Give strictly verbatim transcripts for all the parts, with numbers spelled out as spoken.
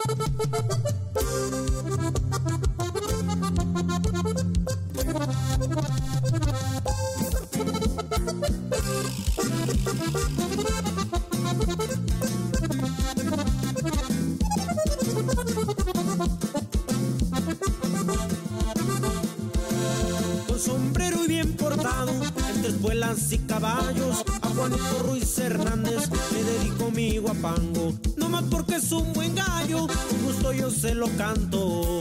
Con sombrero y bien portado, entre espuelas y caballos, a Juanito Ruiz Hernández le dedico mi guapango. No más porque es un buen gallo, con gusto yo se lo canto.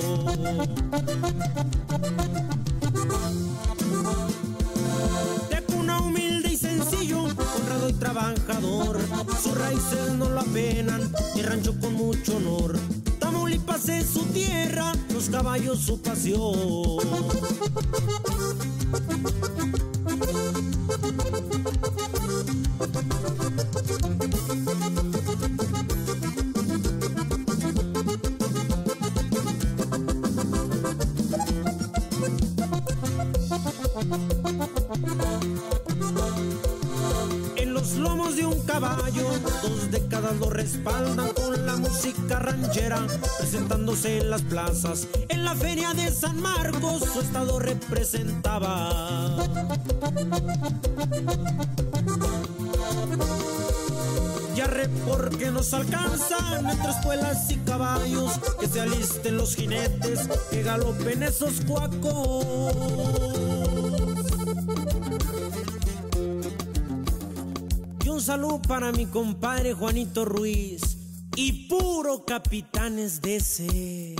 De cuna humilde y sencillo, honrado y trabajador, sus raíces no lo apenan, mi rancho con mucho honor. Tamaulipas es su tierra, los caballos su pasión. En los lomos de un caballo, dos décadas lo respaldan con la música ranchera, presentándose en las plazas. En la feria de San Marcos su estado representaba. Ya re porque nos alcanzan entre espuelas y caballos, que se alisten los jinetes, que galopen esos cuacos. Y un saludo para mi compadre Juanito Ruiz y puro Capitanes D C.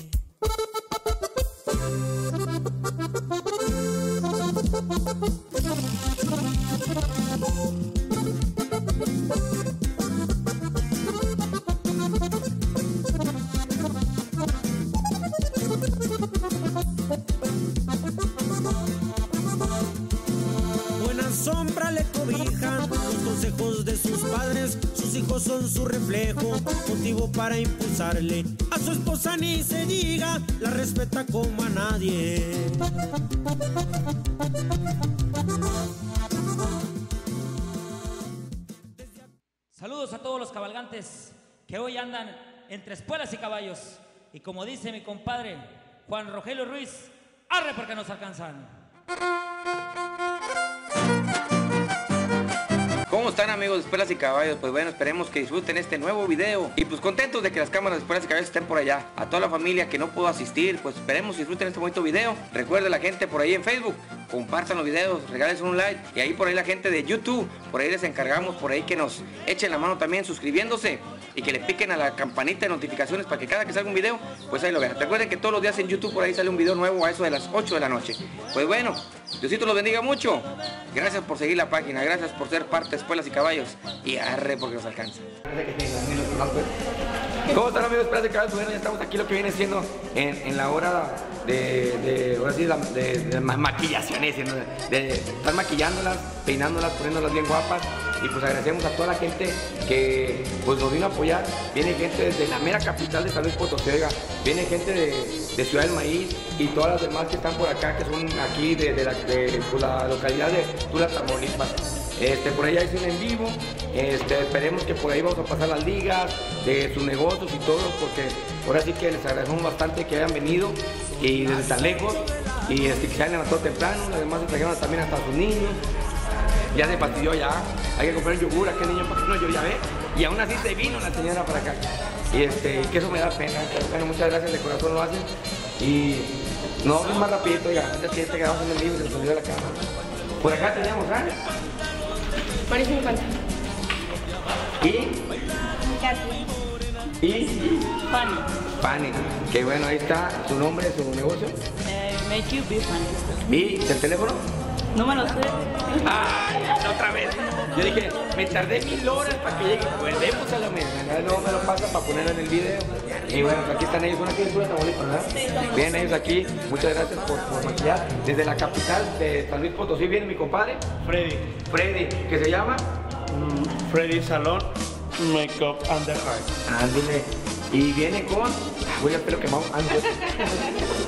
Buena sombra le cobijan los consejos de sus padres, sus hijos son su reflejo, motivo para impulsarle. A su esposa ni se diga, la respeta como a nadie. Saludos a todos los cabalgantes que hoy andan entre espuelas y caballos. Y como dice mi compadre Juan Rogelio Ruiz, arre porque nos alcanzan. ¿Cómo están, amigos de Espuelas y Caballos? Pues bueno, esperemos que disfruten este nuevo video. Y pues contentos de que las cámaras de Espuelas y Caballos estén por allá. A toda la familia que no pudo asistir, pues esperemos que disfruten este bonito video. Recuerden la gente por ahí en Facebook, compartan los videos, regalen un like. Y ahí por ahí la gente de YouTube, por ahí les encargamos, por ahí que nos echen la mano también suscribiéndose. Y que le piquen a la campanita de notificaciones para que cada que salga un video, pues ahí lo vean. Recuerden que todos los días en YouTube por ahí sale un video nuevo a eso de las ocho de la noche. Pues bueno, Diosito los bendiga mucho. Gracias por seguir la página, gracias por ser parte de Espuelas y Caballos. Y arre porque nos alcanza. ¿Cómo están, amigos de Espuelas y Caballos? Bueno, ya estamos aquí lo que viene siendo en, en la hora de, de, ahora sí, de, de maquillaciones, de, de estar maquillándolas, peinándolas, poniéndolas bien guapas. Y pues agradecemos a toda la gente que pues nos vino a apoyar. Viene gente desde la mera capital de San Luis Potosí, viene gente de, de Ciudad del Maíz y todas las demás que están por acá, que son aquí de, de, la, de pues, la localidad de Tula, Tamaulipas. Este, por ahí hay un en vivo, este, esperemos que por ahí vamos a pasar las ligas de sus negocios y todo, porque ahora sí que les agradecemos bastante que hayan venido y desde tan lejos y este, que se hayan levantado temprano, además se trajeron también hasta sus niños. Ya se fastidió ya, hay que comprar yogur, aquel niño para que no yo ya ve, y aún así se vino la señora para acá. Y este, que eso me da pena, bueno, muchas gracias, de corazón lo hacen. Y no, es más rapidito, oiga, antes que te quedamos en el libro y se nos olvidó la cámara. Por acá teníamos, ¿ah? María cincuenta. ¿Y? Katy. ¿Y? Fanny. Fanny, que bueno, ahí está su nombre, su negocio. Eh, make you be Fanny. ¿Y el teléfono? No me lo sé. ¡Ay! Otra vez. Yo dije, me tardé mil horas para que llegue. Volvemos a lo mismo. No me lo pasa para ponerlo en el video. Y bueno, aquí están ellos. Una aquí en Tamaulipas, ¿verdad? Vienen ellos aquí. Muchas gracias por, por maquillar. Desde la capital de San Luis Potosí viene mi compadre. Freddy. Freddy, ¿qué se llama? Mm, Freddy Salón Makeup and the Heart. Ándale. Y viene con... Voy a espero que vamos.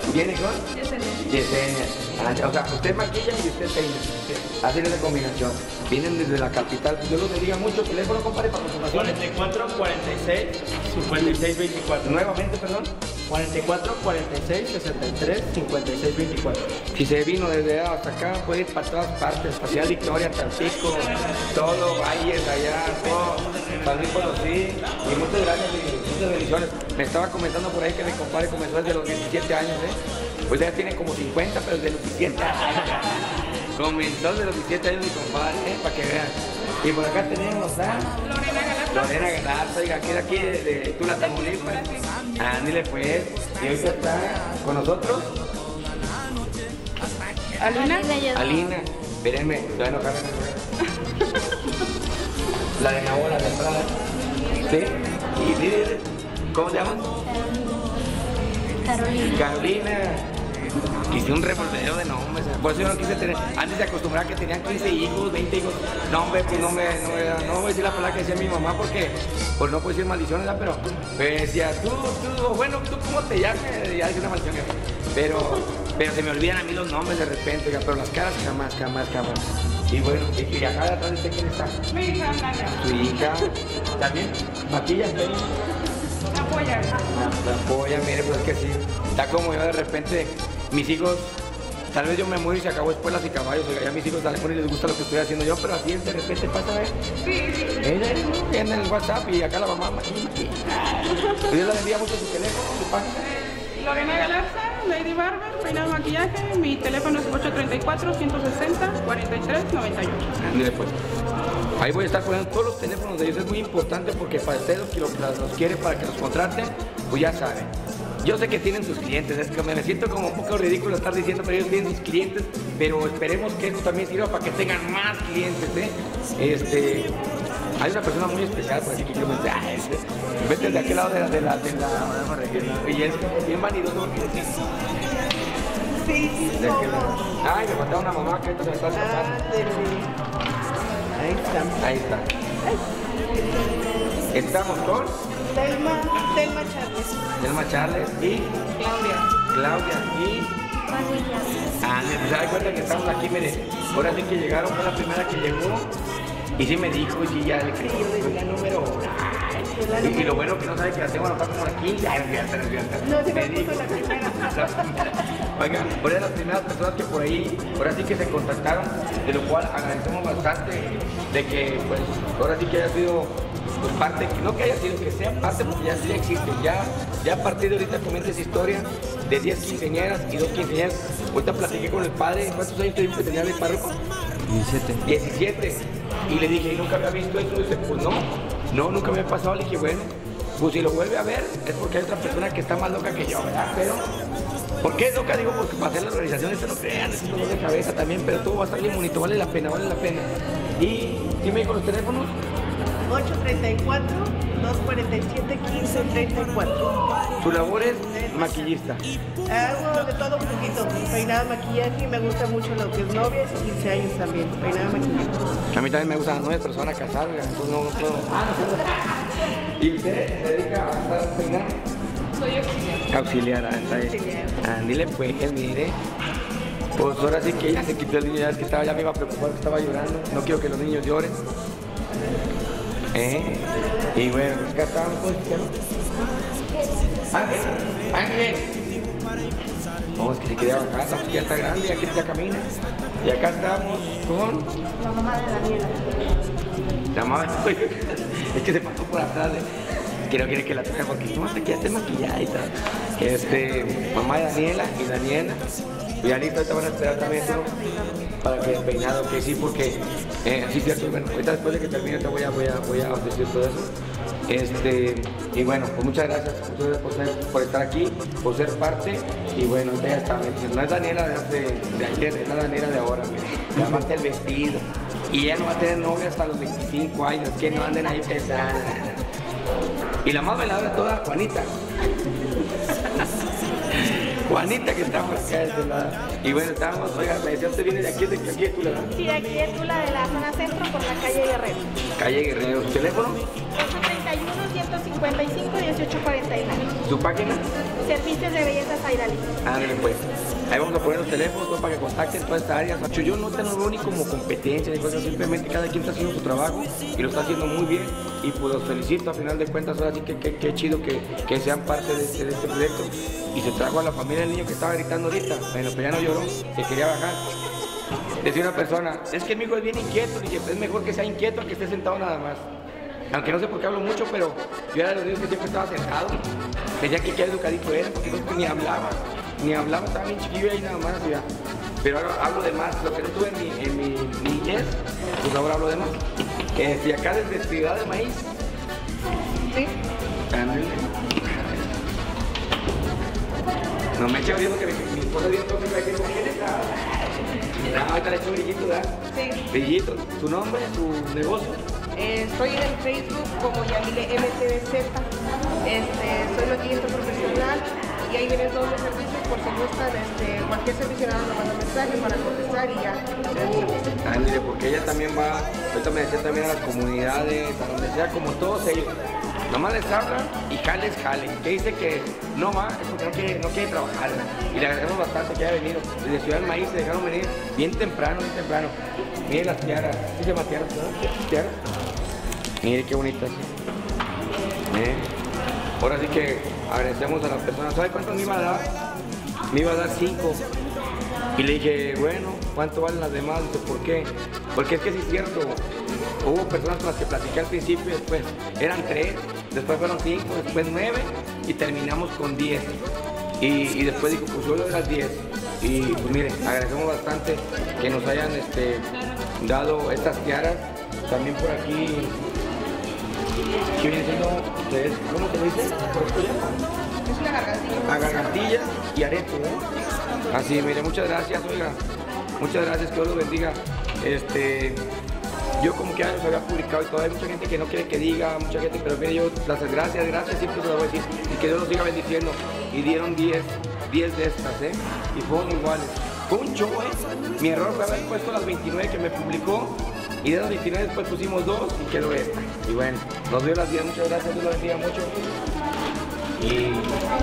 ¿Viene con? Yesenia. Yesenia. Ah, o sea, usted maquilla y usted peina. Así es la combinación. Vienen desde la capital. Dios los bendiga mucho. Teléfono, compadre, para confirmaciones. cuarenta y cuatro, cuarenta y seis, cincuenta y seis, veinticuatro. Nuevamente, perdón. cuarenta y cuatro, cuarenta y seis, sesenta y tres, cincuenta y seis, veinticuatro. Si se vino desde hasta acá, puede ir para todas partes. Hacia Victoria, Tampico, todo, Valles, allá, todo. San Luis Potosí. Y muchas gracias y muchas bendiciones. Me estaba comentando por ahí que mi compadre comenzó desde los diecisiete años, ¿eh? Pues ya tiene como cincuenta, pero desde los diecisiete años. Comenzó desde los diecisiete años mi compadre, ¿eh? Para que vean. Y por acá tenemos a Lorena Galarza. Lorena Galarza, oiga, que era aquí de, de Tula, Tamaulipas. Ándale pues. Y ahorita está con nosotros Alina. Alina. Espérenme, se va a enojar. La de Naola, de Prada. ¿Sí? ¿Y líder? ¿Cómo se llama? Carolina. Carolina. Hice un revolvedero de nombres. Por eso yo no quise tener. Antes se acostumbraba que tenían quince hijos, veinte hijos. No, hombre, pues no me, no me, no voy a decir la palabra que decía mi mamá porque pues no puedo decir maldiciones, ¿verdad? Pero me decía, tú, tú, bueno, tú cómo te llamas, ya decía una maldición. Pero, pero se me olvidan a mí los nombres de repente, oiga, pero las caras jamás, jamás, jamás. Y bueno, y, y acá atrás de usted, ¿quién está? Mi hija Blanca. Su hija. ¿También? ¿Maquilla? La apoya. La polla, mire, pues es que sí. Está como yo de repente, mis hijos, tal vez yo me muero y se acabó Espuelas y Caballos, oiga, ya mis hijos tal vez les gusta lo que estoy haciendo yo, pero así es, de repente pasa, ¿eh? Sí, sí. Ella viene en el WhatsApp y acá la mamá maquilla, maquilla. Dios la bendiga mucho su teléfono, su página. Lorena Galarza, Lady Barber, peinado y maquillaje. Mi teléfono es ocho tres cuatro, uno seis cero, cuatro tres nueve ocho. Ándale pues. Ahí voy a estar poniendo todos los teléfonos de ellos, es muy importante porque para ustedes los que los, los quieren para que los contraten, pues ya saben. Yo sé que tienen sus clientes, es que me siento como un poco ridículo estar diciendo, pero ellos tienen sus clientes, pero esperemos que esto también sirva para que tengan más clientes, ¿eh? Este, hay una persona muy especial por aquí que quiero mencionar, ah, este, vete de aquel lado de la, de la, de la, y es como bien vanidoso porque decir. Sí, sí, De aquel lado. Ay, me faltaba una mamá que ahorita se me está escapando. Ahí está. Ahí está. Estamos con Telma, Telma Chávez. Telma Charles y Claudia. Claudia y ah, se da cuenta que estamos aquí, mire, ahora sí que llegaron, fue la primera que llegó y sí me dijo y sí ya le creí, fue la número ay, y, y lo bueno que no sabe que la tengo anotada como la quince, ay, fíjate, fíjate. No, sí me Me puso la primera. Oiga, por de las primeras personas que por ahí, ahora sí que se contactaron, de lo cual agradecemos bastante de que pues ahora sí que haya sido pues, parte, no que haya sido, que sea parte porque ya sí existe, ya, ya a partir de ahorita comienza esa historia de diez quinceañeras y dos quinceañeras. Ahorita platiqué con el padre, ¿cuántos años te dijo que tenía el párroco? diecisiete. diecisiete. Y le dije, ¿y nunca había visto eso? Y dice, pues no, no, nunca me ha pasado. Le dije, bueno, pues si lo vuelve a ver es porque hay otra persona que está más loca que yo, ¿verdad? Pero, ¿por qué es loca? Digo, porque para hacer las organizaciones se lo crean, es un dolor de cabeza también, pero todo va a estar bien bonito, vale la pena, vale la pena. Y, ¿sí me dijo los teléfonos? ocho tres cuatro, dos cuatro siete, uno cinco tres cuatro. Su labor es maquillista. Hago de todo un poquito. Peinado, maquillaje y me gusta mucho lo que es novias y quince años también. Peinado, maquillaje. A mí también me gustan las nueve personas casadas, entonces no, no puedo. ¿Y usted se dedica a estar peinando? Soy auxiliar. Auxiliar, ah, Auxiliar. Ándile pues, mire. Pues ahora sí que ya se quitó el niño, ya es que estaba, ya me iba a preocupar que estaba llorando. No quiero que los niños lloren. ¿Eh? Y bueno, pues acá estamos, pues, Ángel, Ángel. No, es que se quería bajar, la chica ya está grande, ya quiere ya camina. Y acá estamos con La mamá de Daniela. la mamá. Es que se pasó por atrás. Que no quiere que la toque porque no, hasta que ya esté maquillada y tal. Este, mamá de Daniela y Daniela. Y ya listo, ahorita van a esperar también eso para que el peinado, que sí, porque eh, sí, cierto, bueno, ahorita después de que termine te voy a, voy a, voy a decir todo eso. Este, y bueno, pues muchas gracias, muchas gracias por, ser, por estar aquí, por ser parte. Y bueno, ya está, no es Daniela de, de, de ayer, es la Daniela de ahora, ya va a tener el vestido. Y ella no va a tener novia hasta los veinticinco años, que no anden ahí pensando. Y la más veladora de toda, Juanita. Juanita que está por acá de este lado. Y bueno, estábamos, oiga, me decía, ¿usted viene de aquí, de aquí de Tula? Sí, de aquí es Tula, de la zona centro, por la calle Guerrero. Calle Guerrero, ¿su teléfono? ocho tres uno, uno cinco cinco, uno ocho cuatro nueve. ¿Tu página? Servicios de belleza Zairali. Ándale pues. Ahí vamos a poner los teléfonos pues, para que contacten toda esta área. Yo no te lo veo ni como competencia ni cosas, simplemente cada quien está haciendo su trabajo y lo está haciendo muy bien. Y pues los felicito, a final de cuentas, ahora sí que qué chido que, que sean parte de este, de este proyecto. Y se trajo a la familia del niño que estaba gritando ahorita, bueno, pero ya no lloró, que quería bajar. Decía una persona, es que mi hijo es bien inquieto, dije, es mejor que sea inquieto que esté sentado nada más. Aunque no sé por qué hablo mucho, pero yo era de los niños que siempre estaba sentado. Decía que qué educadito era, porque no, ni hablaba, ni hablaba, estaba bien chiquillo ahí nada más. Ya. Pero ahora hablo de más, lo que no tuve en mi, en mi niñez, pues ahora hablo de más. Eh, si acá desde Ciudad de Maíz. Sí. Ándale. No me eché viendo que mi, mi esposa dio todo mi paquete con quién está. No, ahorita le echo brillito, ¿verdad? Sí. Brillito. ¿Tu nombre, tu negocio? Eh, estoy en el Facebook como Yamile M T V Z. Este, soy maquillista profesional y ahí vienen todos los servicios. Por si gustan, este, cualquier servicio nada más manda mensaje para contestar y ya. Ándale, porque ella también va, ahorita me decía también a las comunidades, a donde sea, como todos ellos. Nomás les hablan y jales, jales. Que dice que no va, es porque no quiere, no quiere trabajar. Y le agradecemos bastante que haya venido. Desde Ciudad del Maíz se dejaron venir bien temprano, bien temprano. Miren las tiaras. ¿Sí se llama tiaras, no? ¿Tiaras? Miren qué bonitas. ¿Eh? Ahora sí que agradecemos a las personas. ¿Sabe cuánto me iba a dar? Me iba a dar cinco. Y le dije, bueno, ¿cuánto valen las demás? Dice, ¿por qué? Porque es que sí es cierto. Hubo personas con las que platiqué al principio y después eran tres, después fueron cinco, después nueve y terminamos con diez. Y, y después dijo, pues yo le doy las diez. Y pues miren, agradecemos bastante que nos hayan este, dado estas tiaras. También por aquí, ¿qué viene siendo ustedes? ¿Cómo se dice? ¿Por esto ya? Es una gargantilla. A gargantilla y arete, ¿eh? Así, mire, muchas gracias, oiga. Muchas gracias, que Dios los bendiga. Este... Yo como que ya los había publicado y todo, hay mucha gente que no quiere que diga, mucha gente, pero mire, yo las gracias, gracias, siempre se las voy a decir, y que Dios los siga bendiciendo. Y dieron diez, diez de estas, ¿eh? Y fueron iguales. Fue un show, ¿eh? Mi error fue haber puesto las veintinueve que me publicó, y de las veintinueve después pusimos dos y quedó esta. Y bueno, nos dio las diez, muchas gracias, Dios los bendiga mucho. Y...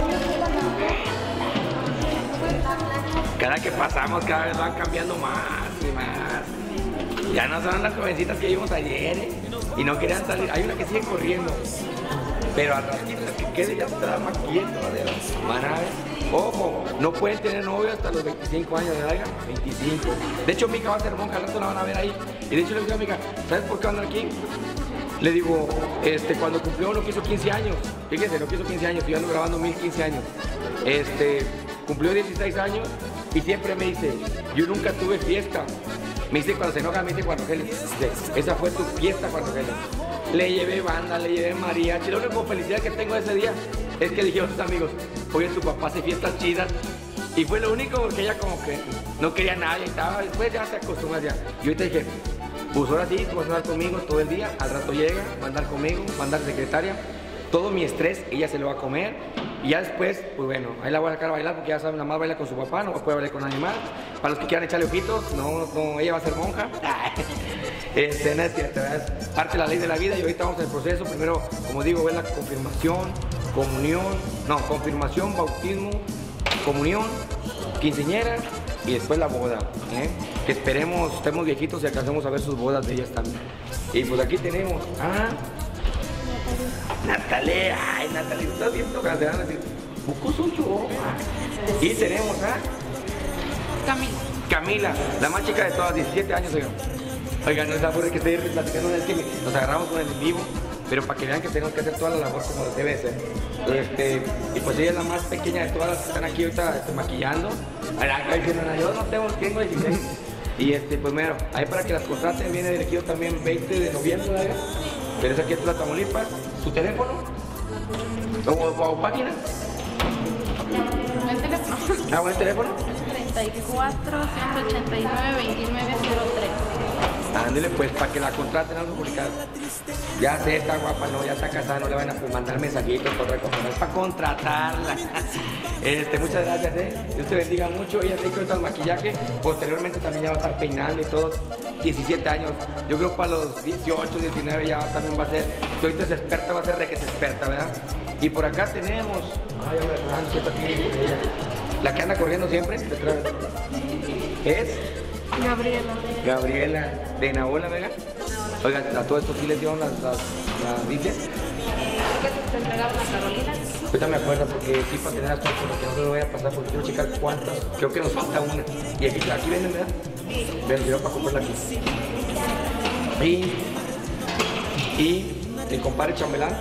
cada que pasamos, cada vez van cambiando más y más. Ya no son las jovencitas que vimos ayer, ¿eh? Y no querían salir. Hay una que sigue corriendo, pero al ratito la que quede ya está maquillando, ¿verdad? Van a ver. Ojo, no pueden tener novio hasta los veinticinco años de edad, veinticinco. De hecho, Mica va a ser monja, al rato la van a ver ahí. Y de hecho le digo a Mica, ¿sabes por qué andan aquí? Le digo, este, cuando cumplió lo que hizo quince años, fíjense, lo que hizo quince años, yo ando grabando mil quince años. Este, cumplió dieciséis años y siempre me dice, yo nunca tuve fiesta. Me dice cuando se enoja, me dice Juan Rogelio, esa fue tu fiesta, Juan Rogelio. Le llevé banda, le llevé mariachi. La única felicidad que tengo ese día es que le dije a sus amigos, oye, tu papá hace fiestas chidas. Y fue lo único porque ella como que no quería nada y estaba, después ya se acostumbra ya. Y ahorita dije, pues ahora sí, tú vas a andar conmigo todo el día, al rato llega, va a andar conmigo, va a andar secretaria. Todo mi estrés, ella se lo va a comer. Y ya después, pues bueno, ahí la voy a sacar a bailar porque ya saben, nada más baila con su papá, no puede bailar con nadie más. Para los que quieran echarle ojitos, no, no, ella va a ser monja. Este, no es cierto, es parte de la ley de la vida y ahorita vamos en el proceso. Primero, como digo, es la confirmación, comunión, no, confirmación, bautismo, comunión, quinceañera y después la boda. ¿eh? Que esperemos, estemos viejitos y alcancemos a ver sus bodas de ellas también. Y pues aquí tenemos a... Natalia, ay Natalia, estás viendo que te van a decir, ¿poco son yo? Y tenemos a Camila. Camila, la más chica de todas, diecisiete años, oigan. Oigan, no es aburre que estoy platicando, es que nos agarramos con el en vivo, pero para que vean que tenemos que hacer toda la labor como debe ser. Este, y pues ella es la más pequeña de todas las que están aquí ahorita este, maquillando. Ay, yo no tengo, tengo dieciséis. Y este, pues mira, ahí para que las contraten viene dirigido también veinte de noviembre, ¿verdad? Pero es aquí en Tamaulipas. ¿Tu teléfono? ¿O, o, o página? ¿El teléfono? ¿Ah, buen teléfono? treinta y cuatro, ciento ochenta y nueve, veintinueve cero tres. Ándale pues, para que la contraten algo publicado. Ya sé, está guapa, no, ya está casada, no le van a mandar mensajitos por recoger, es para contratarla. Este, muchas gracias, eh. Dios te bendiga mucho. Ella se hizo el maquillaje, posteriormente también ya va a estar peinando y todo. diecisiete años, yo creo para los dieciocho, diecinueve ya también va a ser, si ahorita es experta, va a ser re que es experta, ¿verdad? Y por acá tenemos, ay, a ver, siéntate aquí, ella. La que anda corriendo siempre, detrás. Es Gabriela. Gabriela, de Naola, ¿verdad? Oiga, a todo esto sí les dieron las, las, las dices. ¿Qué te entregaron a Carolina? Ahorita me acuerdo porque sí, para tener las cosas, porque no se lo voy a pasar porque quiero checar cuántas. Creo que nos falta una. Y aquí, aquí venden, ¿verdad? Ven, quiero para comprarla aquí. Y, y el compadre Chambelán.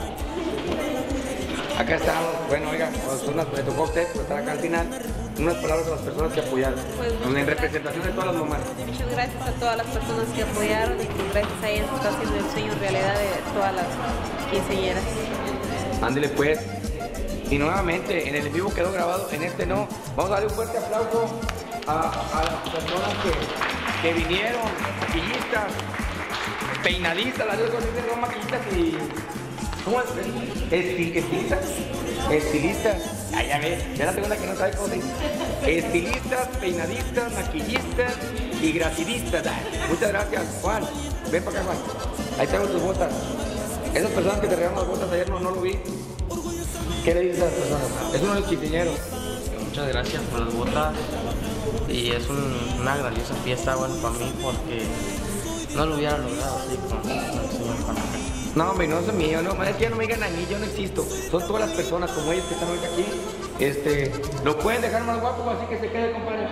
Acá estamos. Bueno, oiga, me tocó a usted por estar acá al final. Unas palabras de las personas que apoyaron. Pues, en representación de todas las mamás. Muchas gracias a todas las personas que apoyaron y que gracias a ellas está haciendo el sueño realidad de todas las quinceañeras. Ándele pues. Y nuevamente, en el en vivo quedó grabado, en este no. Vamos a darle un fuerte aplauso a, a las personas que, que vinieron, maquillistas, peinadistas, las dos cosas son maquillistas y... ¿Cómo es? Estil, estilistas. Estilistas. Ah, ya ves, ya la segunda que no sabe cómo se dice. Estilistas, peinadistas, maquillistas y gracidistas. Ah, muchas gracias, Juan. Ven para acá, Juan. Ahí tengo tus botas. Esas personas que te regalaron las botas ayer no, no lo vi. ¿Qué le dices a esas personas? Es uno de los quinceañeros. Muchas gracias por las botas. Y es un, una grandiosa fiesta, bueno, para mí, porque no lo hubiera logrado así con, con el señor Juan. No, hombre, no son míos, no, es que ya no me digan a mí, yo no existo. Son todas las personas como ellos que están ahorita aquí. Este, lo pueden dejar más guapo, así que se quede, compadre.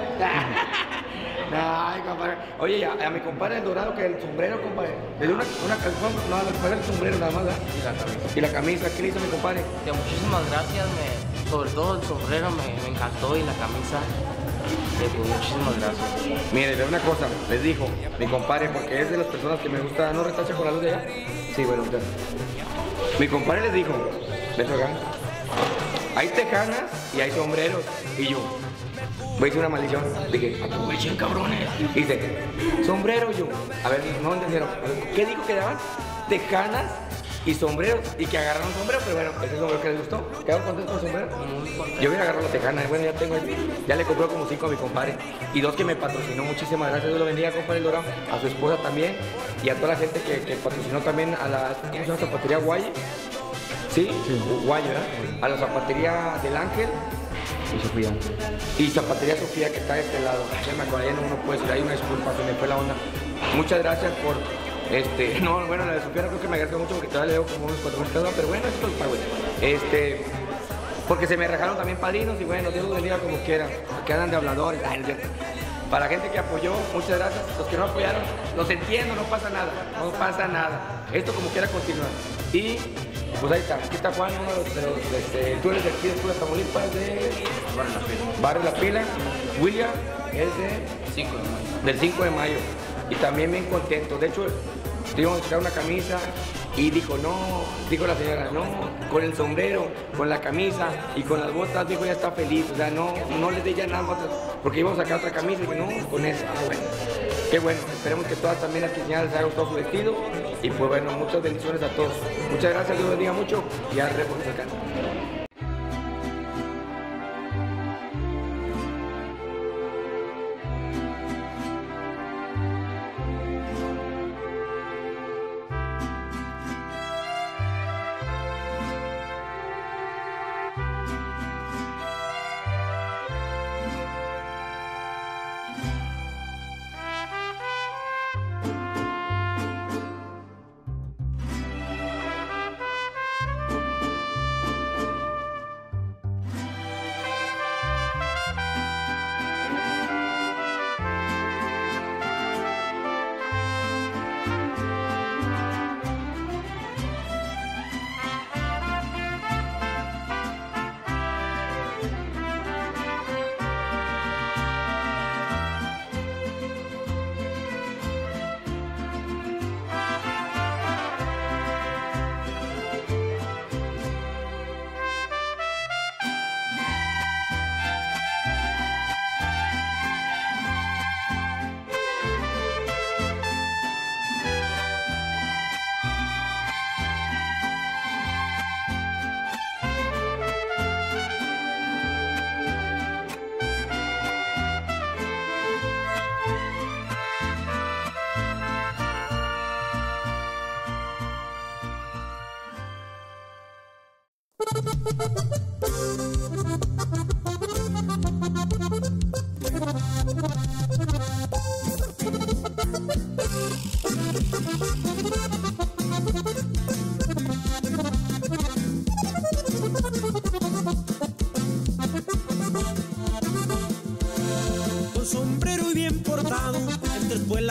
Ay, compadre. Oye, ya, a mi compadre el dorado, que el sombrero, compadre. Le dio una, una calzón, no, le paga el sombrero nada más, ¿verdad? Y la camisa. Y la camisa, ¿qué le hizo mi compadre? Ya, muchísimas gracias, me, sobre todo el sombrero me, me encantó y la camisa. Eh, pues, muchísimas gracias. Mire, de una cosa, les dijo mi compadre, porque es de las personas que me gusta, ¿no retacha con la luz de allá? Sí, bueno, usted. Mi compadre les dijo, ven acá, hay tejanas y hay sombreros. Y yo, voy a decir una maldición. Dije, aprovechen, cabrones. Y dice, sombrero, yo. A ver, no entendieron. ¿Qué dijo que daban? Tejanas y sombreros, y que agarraron sombrero, pero bueno, ese sombrero que les gustó. ¿Quedaron contentos con el sombrero? Yo hubiera agarrado la tejana, y bueno, ya tengo ahí. Ya le compré como cinco a mi compadre. Y dos que me patrocinó, muchísimas gracias, Dios lo bendiga, compadre El Dorado. A su esposa también, y a toda la gente que, que patrocinó también a la, ¿cómo se llama? Zapatería Guaye. ¿Sí? Sí. Guaye, ¿verdad? A la zapatería del Ángel. Y Sofía. Y Zapatería Sofía, que está de este lado. Ya me acordé, no uno puede decir, hay una disculpa, se me fue la onda. Muchas gracias por... Este, no, bueno, la de Sofía no creo que me agradezca mucho porque todavía le debo como unos cuatro mil pesos, pero bueno, esto es pago. Este, porque se me rajaron también padrinos y bueno, Dios los bendiga como quiera, que andan de habladores. Ay, no es cierto. Para la gente que apoyó, muchas gracias. Los que no apoyaron, los entiendo, no pasa nada, no pasa nada. Esto como quiera continuar. Y pues ahí está, aquí está Juan, uno de los, de los este, tú eres de aquí de Tamaulipas, de Barrio La Pila. Barrio La Pila. William es de cinco de mayo. Del cinco de mayo. Y también bien contento. De hecho, íbamos a sacar una camisa y dijo, no, dijo la señora, no, con el sombrero, con la camisa y con las botas, dijo, ya está feliz. O sea, no, no les dé ya nada más, porque íbamos a sacar otra camisa y dijo, no, con esa. Ah, bueno. Qué bueno, esperemos que todas también las quinceañeras les haya gustado su vestido. Y pues bueno, muchas bendiciones a todos. Muchas gracias, Dios bendiga mucho y a por acá.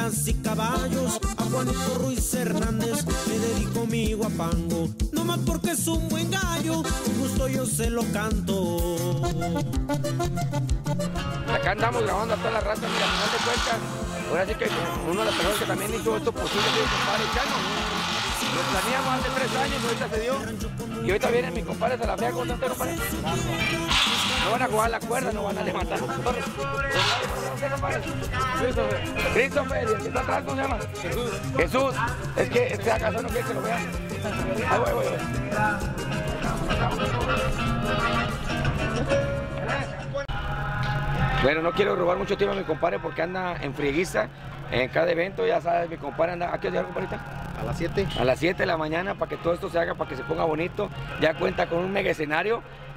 espuelas y caballos. A Juanito Ruiz Hernández le dedico mi guapango, no más porque es un buen gallo, con gusto yo se lo canto. Acá andamos grabando a toda la raza, mira, al final de cuentas, ahora sí que uno de las personas que también hizo esto posible es mi compadre Chano. Lo planeamos hace tres años, ahorita se dio. Y ahorita vienen mis compadres a la fea con tanto, compadre. No van a jugar la cuerda, no van a levantar los torres. Christopher, Christopher, ¿el que está atrás cómo se llama? Jesús. Jesús, es que este acaso no quiere que lo vean. Ahí voy, voy, voy. Bueno, no quiero robar mucho tiempo a mi compadre porque anda en frieguiza en cada evento, ya sabes, mi compadre anda. ¿A qué hora, compadrita? A las siete. A las siete de la mañana para que todo esto se haga, para que se ponga bonito. Ya cuenta con un mega escenario.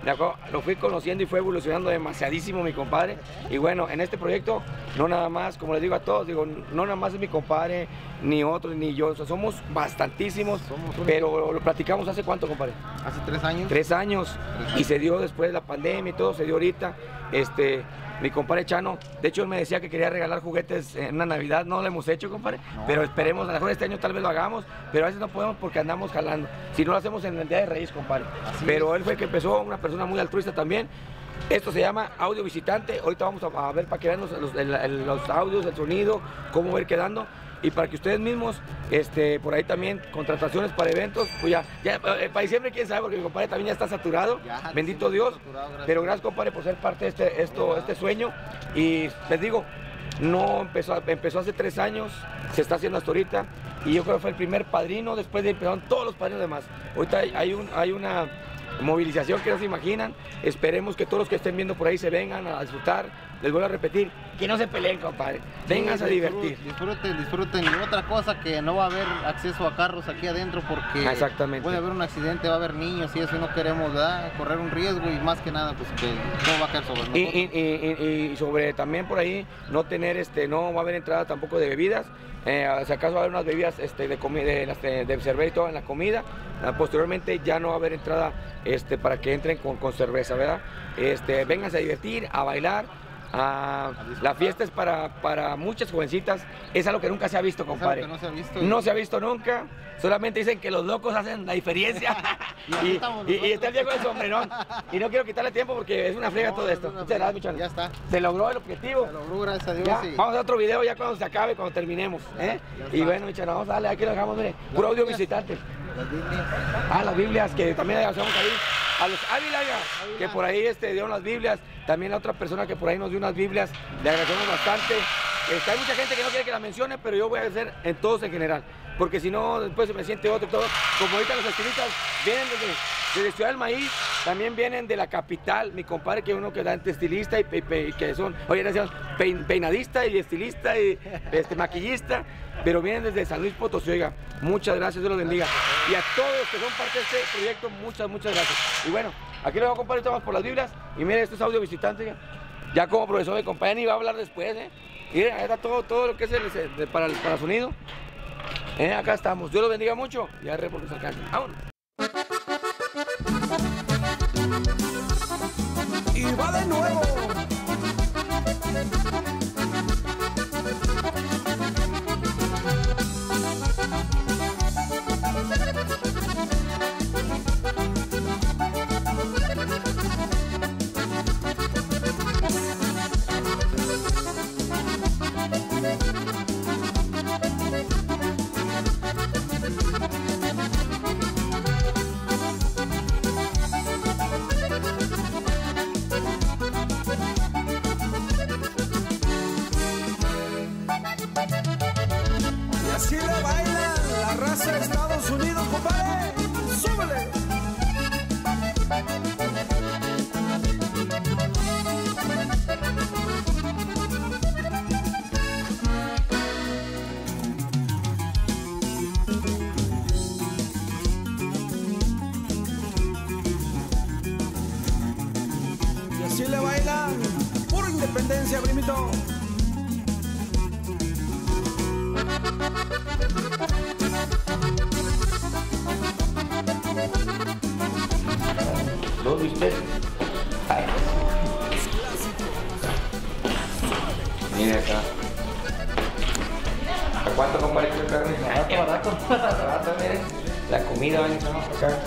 Lo fui conociendo y fue evolucionando demasiadísimo mi compadre. Y bueno, en este proyecto, no nada más, como les digo a todos, digo, no nada más es mi compadre, ni otro, ni yo. O sea, somos bastantísimos, somos pero lo platicamos hace cuánto, compadre. Hace tres años. Tres años. Tres años. Y se dio después de la pandemia y todo, se dio ahorita. Este... Mi compadre Chano, de hecho él me decía que quería regalar juguetes en una Navidad, no lo hemos hecho, compadre, no, pero esperemos, a lo mejor este año tal vez lo hagamos, pero a veces no podemos porque andamos jalando, si no lo hacemos en el Día de Reyes, compadre. Así pero es. Él fue el que empezó, una persona muy altruista también. Esto se llama audio visitante, ahorita vamos a, a ver para que vean los, los, el, los audios, el sonido, cómo va a ir quedando. Y para que ustedes mismos, este, por ahí también, contrataciones para eventos, pues ya, ya eh, para diciembre quién sabe, porque mi compadre también ya está saturado, ya, bendito Dios, saturado, gracias. Pero gracias, compadre, por ser parte de este, esto, este sueño. Y les digo, no empezó, empezó hace tres años, se está haciendo hasta ahorita, y yo creo que fue el primer padrino, después de empezaron todos los padrinos demás. Ahorita hay, hay, un, hay una movilización que no se imaginan, esperemos que todos los que estén viendo por ahí se vengan a disfrutar. Les vuelvo a repetir, que no se peleen, compadre, vengan sí, a divertir. Disfruten, disfruten. Y otra cosa, que no va a haber acceso a carros aquí adentro porque exactamente. Puede haber un accidente, va a haber niños y eso, y no queremos, ¿verdad?, correr un riesgo, y más que nada, pues que no va a caer sobre nosotros. Y, y, y, y sobre también por ahí, no tener, este, no va a haber entrada tampoco de bebidas. Eh, si acaso va a haber unas bebidas este, de, de, de, de cerveza y todo en la comida, uh, posteriormente ya no va a haber entrada este, para que entren con, con cerveza, ¿verdad? Este, vénganse a divertir, a bailar. Ah, la fiesta es para, para muchas jovencitas, es algo que nunca se ha visto, compadre. Es algo que no se ha visto. No se ha visto nunca, solamente dicen que los locos hacen la diferencia. y, y, y, y está el viejo del sombrerón. Y no quiero quitarle tiempo porque es una friega no, todo esto. Muchas gracias, Michano. Ya está. Se logró el objetivo. Se logró, gracias a Dios. Ya, sí. Vamos a otro video ya cuando se acabe, cuando terminemos. ¿eh? Y bueno, Michano, vamos a darle, aquí lo dejamos, mire, puro audio visitante. Las Biblias. Ah, las Biblias, que también hacemos ahí. A los Ávila, que por ahí este, dieron las Biblias. También la otra persona que por ahí nos dio unas Biblias, le agradecemos bastante. Este, hay mucha gente que no quiere que la mencione, pero yo voy a hacer en todos en general. Porque si no, después se me siente otro y todo. Como ahorita los estilistas vienen desde, desde Ciudad del Maíz, también vienen de la capital. Mi compadre, que uno que da estilista y, y, y que son, oye, gracias, pein, peinadista y estilista y este, maquillista. Pero vienen desde San Luis Potosí, oiga. Muchas gracias, Dios los bendiga. Y a todos los que son parte de este proyecto, muchas, muchas gracias. Y bueno, aquí lo voy a compartir, estamos por las Biblias. Y miren, esto es audio visitante, ya, ya como profesor de compañía, ni va a hablar después, ¿eh? Miren, ahí está todo, todo lo que es el, el, para, el, para el sonido. Eh, acá estamos. Dios los bendiga mucho. Y a porque se alcance. Vámonos. Y va de nuevo. Así le baila la raza de Estados Unidos, compadre. ¡Súbele! Y así le baila pura independencia, primito. ¿Lo viste? Ay. Mira acá. ¿Cuánto compadre de carne? Barato, barato. Barato, miren. La comida, ven, vamos acá.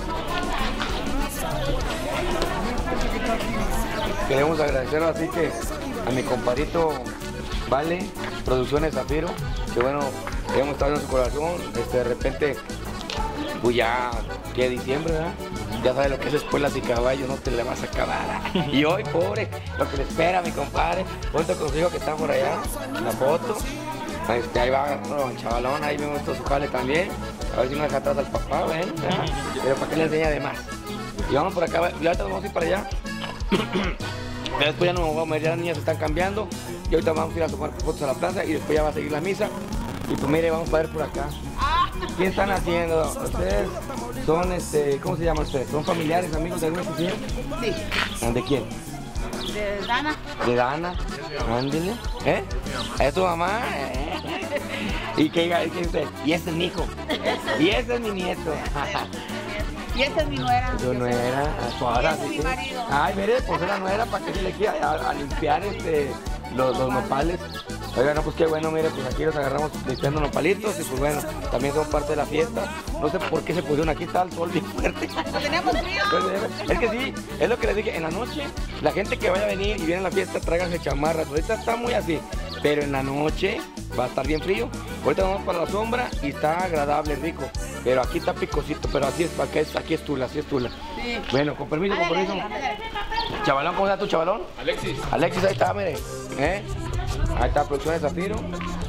Queremos agradecer así que a mi compadrito Vale, Producciones Zafiro, que bueno, hemos estado en su corazón, este, de repente, pues ya, que diciembre, ¿verdad? Ya sabes lo que es espuelas y caballos, no te le vas a acabar. Y hoy, pobre, lo que le espera a mi compadre, junto con su hijo que está por allá, en la foto. Este, ahí va, no, el chavalón, ahí me gusta su jale también. A ver si no deja atrás al papá, ven. Pero para que le enseñe de más. Y vamos por acá, y ahorita vamos a ir para allá. Después ya no vamos a ver, ya las niñas se están cambiando. Y ahorita vamos a ir a tomar fotos a la plaza y después ya va a seguir la misa. Y pues mire, vamos a ver por acá. ¿Qué están haciendo? Ustedes son, este, ¿cómo se llaman ustedes? ¿Son familiares, amigos de alguna oficina? Sí. ¿De quién? De Dana. De Dana. Ándele. ¿Eh? ¿Es tu mamá? ¿Eh? ¿Y qué diga? ¿Qué usted? Y ese es mi hijo. Y ese es mi nieto. Y esta es mi nuera. Yo no era, a su ahora. Es mi marido. Ay, mire, pues era nuera para que se le quiera a, a limpiar este, los, los nopales. Oiga, no, pues qué bueno, mire, pues aquí los agarramos limpiando nopalitos y pues bueno, también son parte de la fiesta. No sé por qué se pusieron aquí, está el sol bien fuerte. Tenemos frío. Es que sí, es lo que les dije, en la noche, la gente que vaya a venir y viene a la fiesta, tráiganse chamarras. Ahorita está muy así, pero en la noche va a estar bien frío. Ahorita vamos para la sombra y está agradable, rico. Pero aquí está picosito, pero así es, aquí es, aquí es tula, así es tula. Sí. Bueno, con permiso, con permiso. Chavalón, ¿cómo está tu chavalón? Alexis. Alexis, ahí está, mire. ¿Eh? Ahí está, Producciones Zafiro.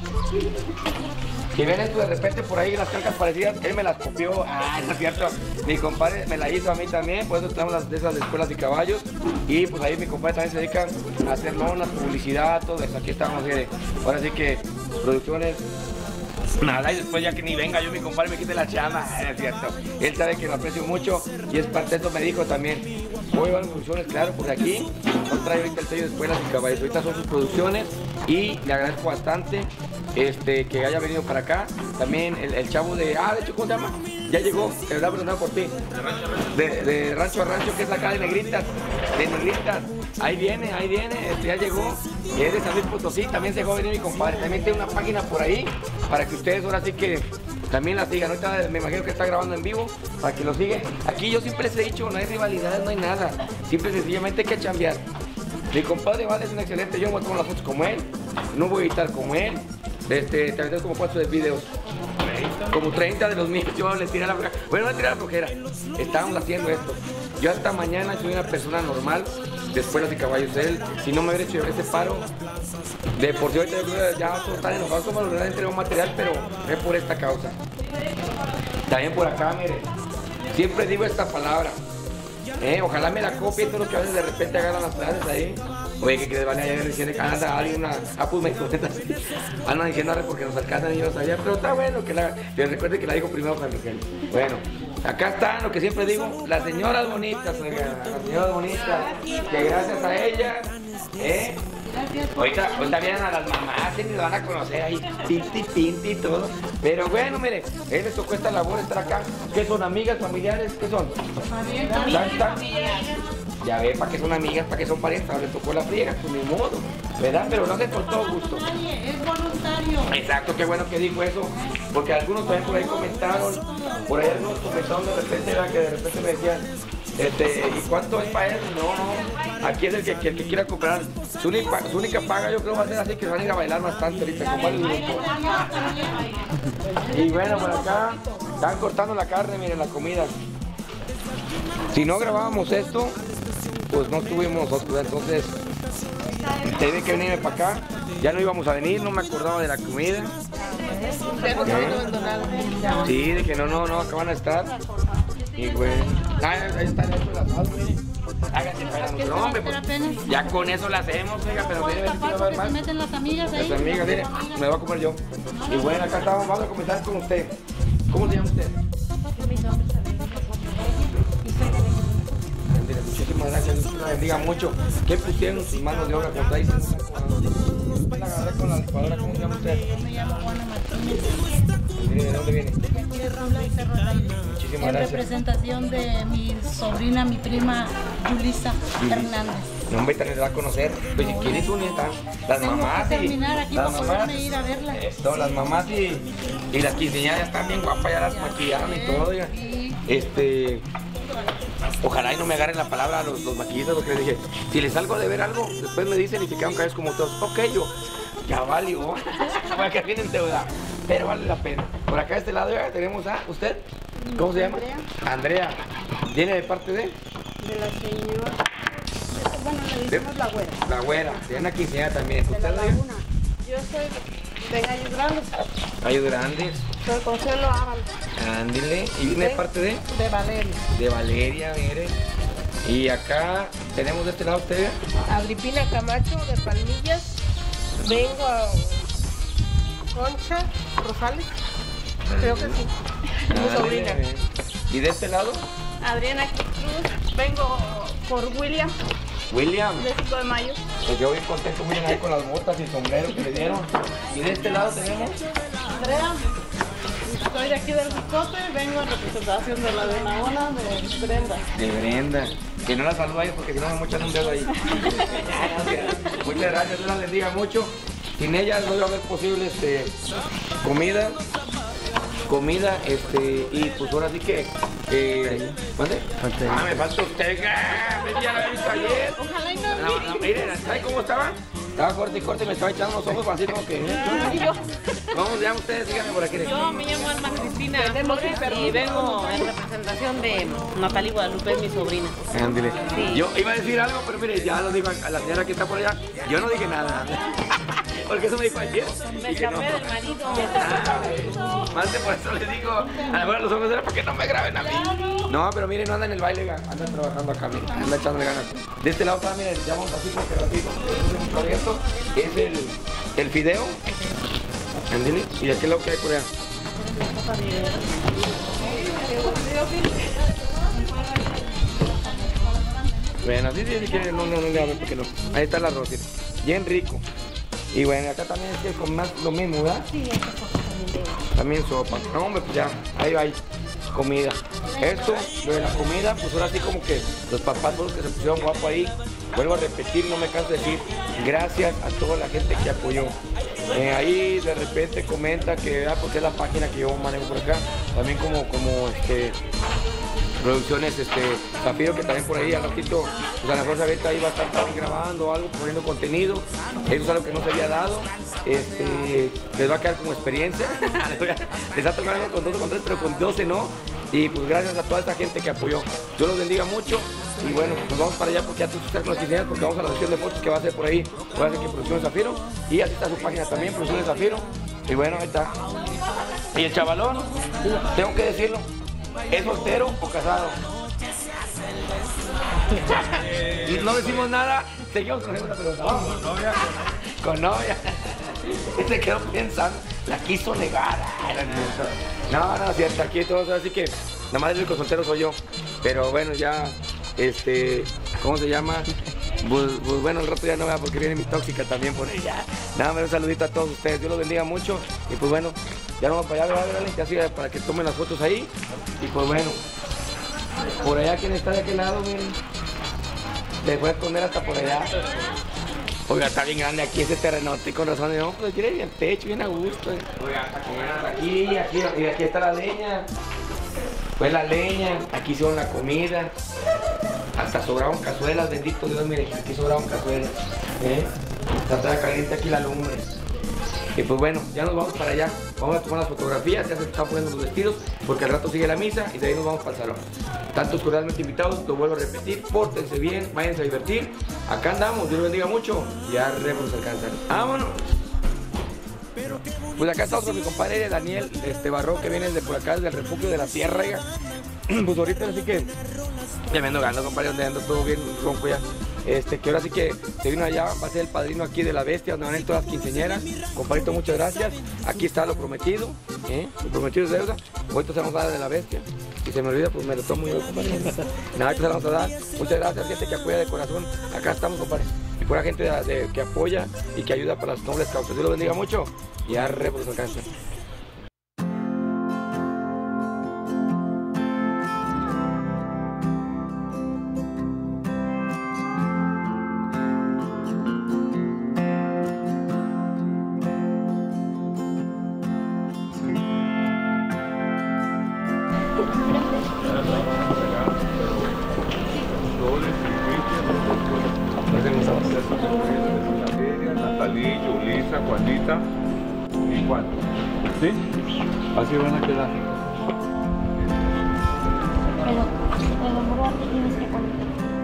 Si ven esto de repente por ahí, las calcas parecidas, él me las copió. Ah, no es cierto. Mi compadre me la hizo a mí también, por eso tenemos las de esas de escuelas de caballos. Y pues ahí mi compadre también se dedica a hacer lonas, publicidad, todo eso. Aquí estamos, mire. Ahora sí que Producciones. Nada, y después ya que ni venga yo, mi compadre me quite la chama, es cierto. Él sabe que lo aprecio mucho y es parte de eso, me dijo también. Hoy van producciones, claro, porque aquí nos trae ahorita el sello de escuelas y caballos. Ahorita son sus producciones y le agradezco bastante este, que haya venido para acá. También el, el chavo de, ah, de hecho, ¿cómo se llama? Ya llegó, que me da preguntado por ti. De, de rancho a rancho, que es la cara de Negritas, de Negritas. Ahí viene, ahí viene, este, ya llegó. Y es de San Luis Potosí, también se dejó venir mi compadre. También tiene una página por ahí para que ustedes ahora sí que también la sigan. Ahorita me imagino que está grabando en vivo para que lo sigan. Aquí yo siempre les he dicho, no hay rivalidades, no hay nada. Simple y sencillamente hay que chambear. Mi compadre Vale es un excelente, yo me voy a tomar las fotos como él, no voy a editar como él. Este, también tengo como cuatro de videos. Como treinta de los míos, yo les tiré la flojera. Bueno, no le tiré la flojera. Estábamos haciendo esto. Yo hasta mañana soy una persona normal de escuelas y caballos. Él, si no me hubiera hecho ese paro, de por sí ahorita ya vamos a estar enojados como lo verdad entrego material, pero es por esta causa. También por acá, mire. Siempre digo esta palabra. Eh, ojalá me la copien todos los que a veces de repente agarran las clases ahí. Oye, que, que vale ayer diciendo que anda alguien una. Ah, pues me comenta así. Andan diciendo porque nos alcanzan y yo no sabía, pero está bueno que la. Que recuerde que la digo primero Juan Miguel. Bueno, acá están lo que siempre digo, las señoras bonitas, oiga, las señoras bonitas, que gracias a ellas, eh. Ahorita, ahorita vienen a las mamás y les van a conocer ahí, pinti, pinti y todo. Pero bueno, mire, él les tocó esta labor estar acá. ¿Qué son, amigas, familiares? ¿Qué son? ¿Están? Ya ve, ¿para qué son amigas? ¿Para qué son parejas? Les tocó la friega, pues ni modo, ¿verdad? Pero no sé, con todo gusto. Es voluntario. Exacto, qué bueno que dijo eso, porque algunos también por ahí comentaron, por ahí algunos comentaron de repente, ¿verdad? Que de repente me decían, este, ¿y cuánto es para él? No, no, aquí es el que, el que quiera comprar. Su única, su única paga yo creo va a ser así, que van a ir a bailar bastante ahorita con varios grupos. Y bueno, por acá están cortando la carne, miren, la comida. Si no grabábamos esto, pues no estuvimos nosotros, entonces tiene que venirme para acá. Ya no íbamos a venir, no me acordaba de la comida. Sí, de que no, no, no, acá van a estar. Y bueno, ahí están hechos las asado, miren. Háganse para nuestro hombre, pues ya con eso la hacemos, oiga, pero mire, si no va a haber más. Se meten las amigas ahí. Las amigas, mire, me voy a comer yo. Y bueno, acá estamos, vamos a comenzar con usted. ¿Cómo se llama usted? Mi nombre es Adela. Muchísimas Muchísimas gracias, Dios te la bendiga mucho. ¿Qué pusieron en sus manos de obra cuando está diciendo? La agarré con la licuadora, ¿cómo se llama usted? Yo me llamo Juana Martínez. Mire, ¿de dónde viene? De aquí de Rambla y Cerro Reyes. Muchísimas En gracias. representación de mi sobrina, mi prima Yulisa Hernández. No, hombre, también se va a conocer. Pues si quieres unir, las Tengo mamás que y terminar aquí las para mamás, poderme ir a verla. esto, las mamás y, y las quinceañeras ya están bien guapas, ya las maquillaron y todo, ya. Este, ojalá y no me agarren la palabra los, los maquillistas, porque les dije, si les salgo de ver algo, después me dicen y se quedan callados como todos. Ok, yo, ya valió, voy a quedar bien endeudado, pero vale la pena. Por acá de este lado ya tenemos a usted, ¿cómo se llama? Andrea. Andrea. ¿Viene de parte de? De la señora. Bueno, le decimos la güera. La güera, tiene una quinceañera también. De ¿Usted la Andrea? laguna. Yo soy de Gallos Grandes. Gallos Grandes. Soy Consuelo Ábal. Ándile. ¿Y viene de parte de? De Valeria. De Valeria, mire. Y acá tenemos de este lado usted. Agripina Camacho de Palmillas. Vengo a Concha Rosales. Creo que sí. Mi Ándile, sobrina. bien. ¿Y de este lado? Adriana Cruz. Vengo por William. William. De cinco de mayo. Pues yo bien contento, muy bien ahí con las botas y el sombrero que le dieron. Y de este lado tenemos. Andrea. Soy de aquí del Ricote. Vengo en representación de la de Naona de Brenda. De Brenda. Que no la saluda ahí porque si no me mochan un dedo ahí. Muchas gracias, Dios las bendiga mucho. Sin ellas no iba a haber posible este, comida. Comida, este, y pues ahora sí que, eh, ¿mande? Ah, me falta usted, ah, ya la había visto ayer. Ojalá y no. No, no, miren, ¿sabe cómo estaba? Estaba corte y corte y me estaba echando los ojos así como que... ¿Cómo se llama ustedes? Díganme por aquí. Yo me llamo Alma Cristina Flores y vengo en representación de Natalie Guadalupe, mi sobrina. Ándale. Sí. Yo iba a decir algo, pero mire, ya lo digo a la señora que está por allá. Yo no dije nada. Porque eso me dijo ayer. Me Dije, escapé no. del marido. Ah, más de por eso les digo, a lo mejor los hombres era para que no me graben a mí. No, pero miren, no andan en el baile, andan trabajando acá, miren, andan echándole ganas. De este lado está, miren, ya vamos así porque ratito, es abierto, es el, el fideo. Ándale, y de aquel lado que hay por allá. Bueno, sí, sí, sí, quieren, no, no, no le hablen porque no. Ahí está el arroz, miren, bien rico. Y bueno, acá también es que con más lo mismo, ¿verdad? Sí, esta cosa también de... También sopa. No, hombre, pues ya, ahí va, ahí. Comida. Esto, lo de la comida, pues ahora sí como que los papás fueron los que se pusieron guapo ahí. Vuelvo a repetir, no me canso de decir, gracias a toda la gente que apoyó. Eh, ahí de repente comenta que, ah, porque es la página que yo manejo por acá, también como, como este, producciones, este, Zafiro, que también por ahí al ratito, pues a la mejor Sabeta ahí va a estar también grabando algo, poniendo contenido. Eso es algo que no se había dado. Este, les va a quedar como experiencia. Les ha tocado con dos, con tres, pero con doce no. Y pues gracias a toda esta gente que apoyó. Dios los bendiga mucho. Y bueno, nos vamos para allá porque ya tú estás con las quinceañeras, porque vamos a la sesión de fotos que va a ser por ahí. Va a ser que Producciones Zafiro. Y así está su página también, Producciones Zafiro. Y bueno, ahí está. Y el chavalón, tengo que decirlo, ¿es soltero o casado? No decimos nada, seguimos con esta pregunta. Vamos. Con novia. Con novia. Se quedó pensando, la quiso negar. No, no, es cierto, aquí todos, así que nada más el único soltero soy yo. Pero bueno, ya, este, ¿cómo se llama? Pues, pues bueno, el rato ya no vea porque viene mi tóxica también por ella. Nada más un saludito a todos ustedes, Dios los bendiga mucho. Y pues bueno, ya nos vamos para allá, ¿verdad? Ya así para que tomen las fotos ahí. Y pues bueno, por allá, ¿quién está de aquel lado? Miren, les voy a esconder hasta por allá. Oiga, está bien grande aquí ese terrenote, con razón. No, pues tiene el techo bien a gusto. Eh. Oiga, hasta aquí, aquí, y aquí está la leña. Pues la leña, aquí hicieron la comida. Hasta sobraron cazuelas, bendito Dios, mire, aquí sobraron cazuelas. ¿Eh? Está caliente aquí la lumbre. Y pues bueno, ya nos vamos para allá. Vamos a tomar las fotografías, ya se están poniendo los vestidos, porque al rato sigue la misa y de ahí nos vamos para el salón. Tantos cordialmente invitados, lo vuelvo a repetir, pórtense bien, váyanse a divertir. Acá andamos, Dios los bendiga mucho y a re nos alcanzan. ¡Vámonos! Pues acá estamos con mi compadre Daniel este Barro, que viene de por acá, del refugio de la tierra. Ya. Pues ahorita así que ya me ando ganando, compadre, donde ando todo bien ronco ya. Este, que ahora sí que se vino allá, va a ser el padrino aquí de la bestia, donde van a ir todas las quinceañeras. Compadrito, muchas gracias. Aquí está lo prometido, ¿eh? Lo prometido es deuda. Ahorita se vamos a dar de la bestia. y se me olvida, pues me lo tomo yo, compadre. Nada, que se la vamos a dar. Muchas gracias, gente que apoya de corazón. Acá estamos, compadre. Y pura gente de, de, que apoya y que ayuda para las nobles causas. Dios los bendiga mucho y arre, pues alcance. Natalí, Yulisa, Juanita y Juan. ¿Sí? Así van a quedar. Pero el amor tienes que poner.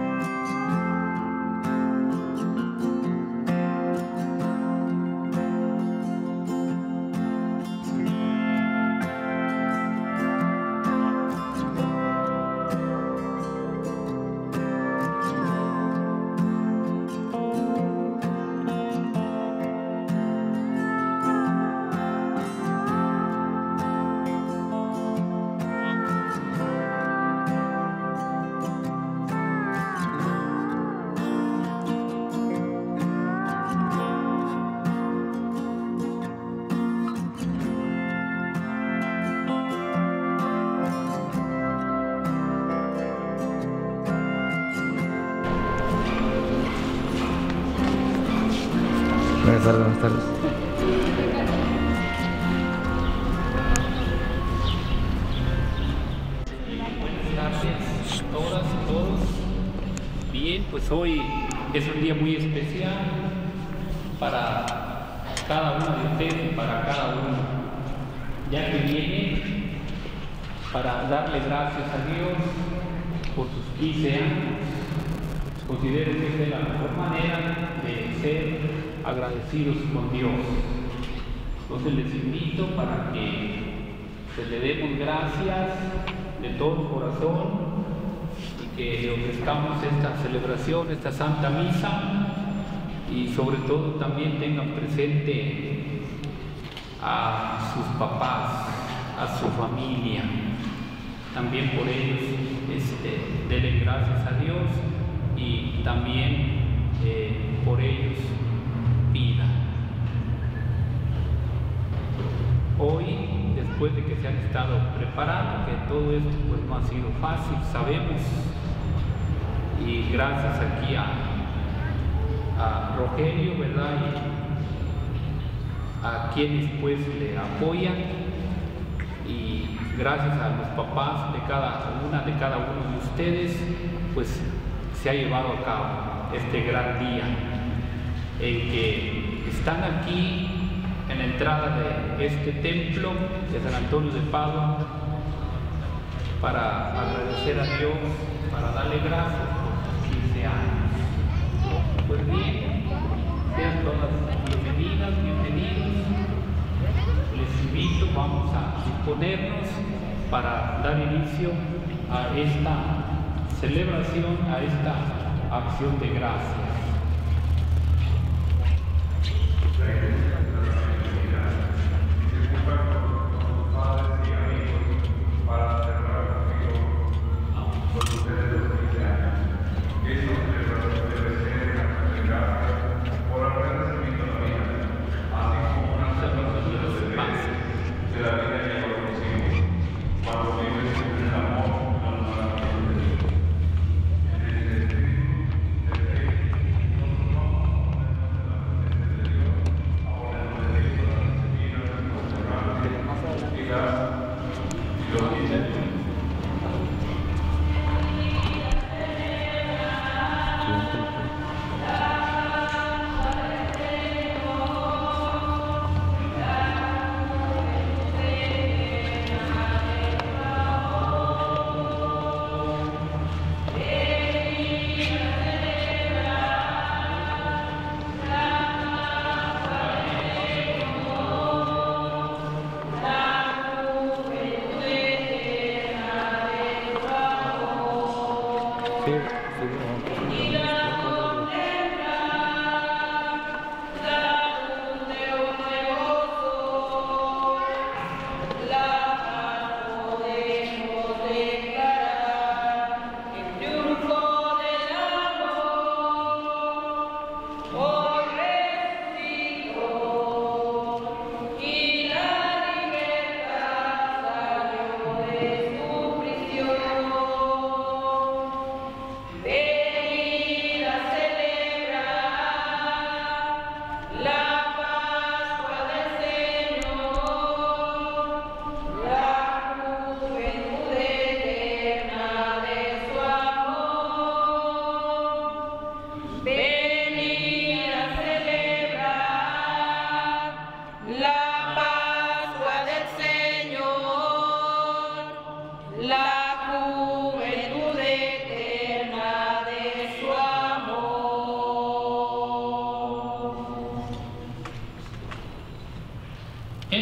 Buenas tardes, buenas tardes. Buenas tardes, todas y todos. Bien, pues hoy es un día muy especial para cada uno de ustedes y para cada uno, ya que viene para darle gracias a Dios por sus quince años. Considero que esta es la mejor manera de ser agradecidos con Dios. Entonces les invito para que pues, le demos gracias de todo corazón y que ofrezcamos esta celebración, esta Santa Misa, y sobre todo también tengan presente a sus papás, a su familia. También por ellos este, denle gracias a Dios y también eh, por ellos pida. Hoy, después de que se han estado preparando, que todo esto pues no ha sido fácil, sabemos, y gracias aquí a, a Rogelio, ¿verdad? Y a quienes pues le apoyan, y gracias a los papás de cada una, de cada uno de ustedes, pues se ha llevado a cabo este gran día en que están aquí en la entrada de este templo de San Antonio de Padua para agradecer a Dios, para darle gracias por sus quince años. Pues bien, sean todas bienvenidas, bienvenidos. Les invito, vamos a disponernos para dar inicio a esta celebración, a esta acción de gracias.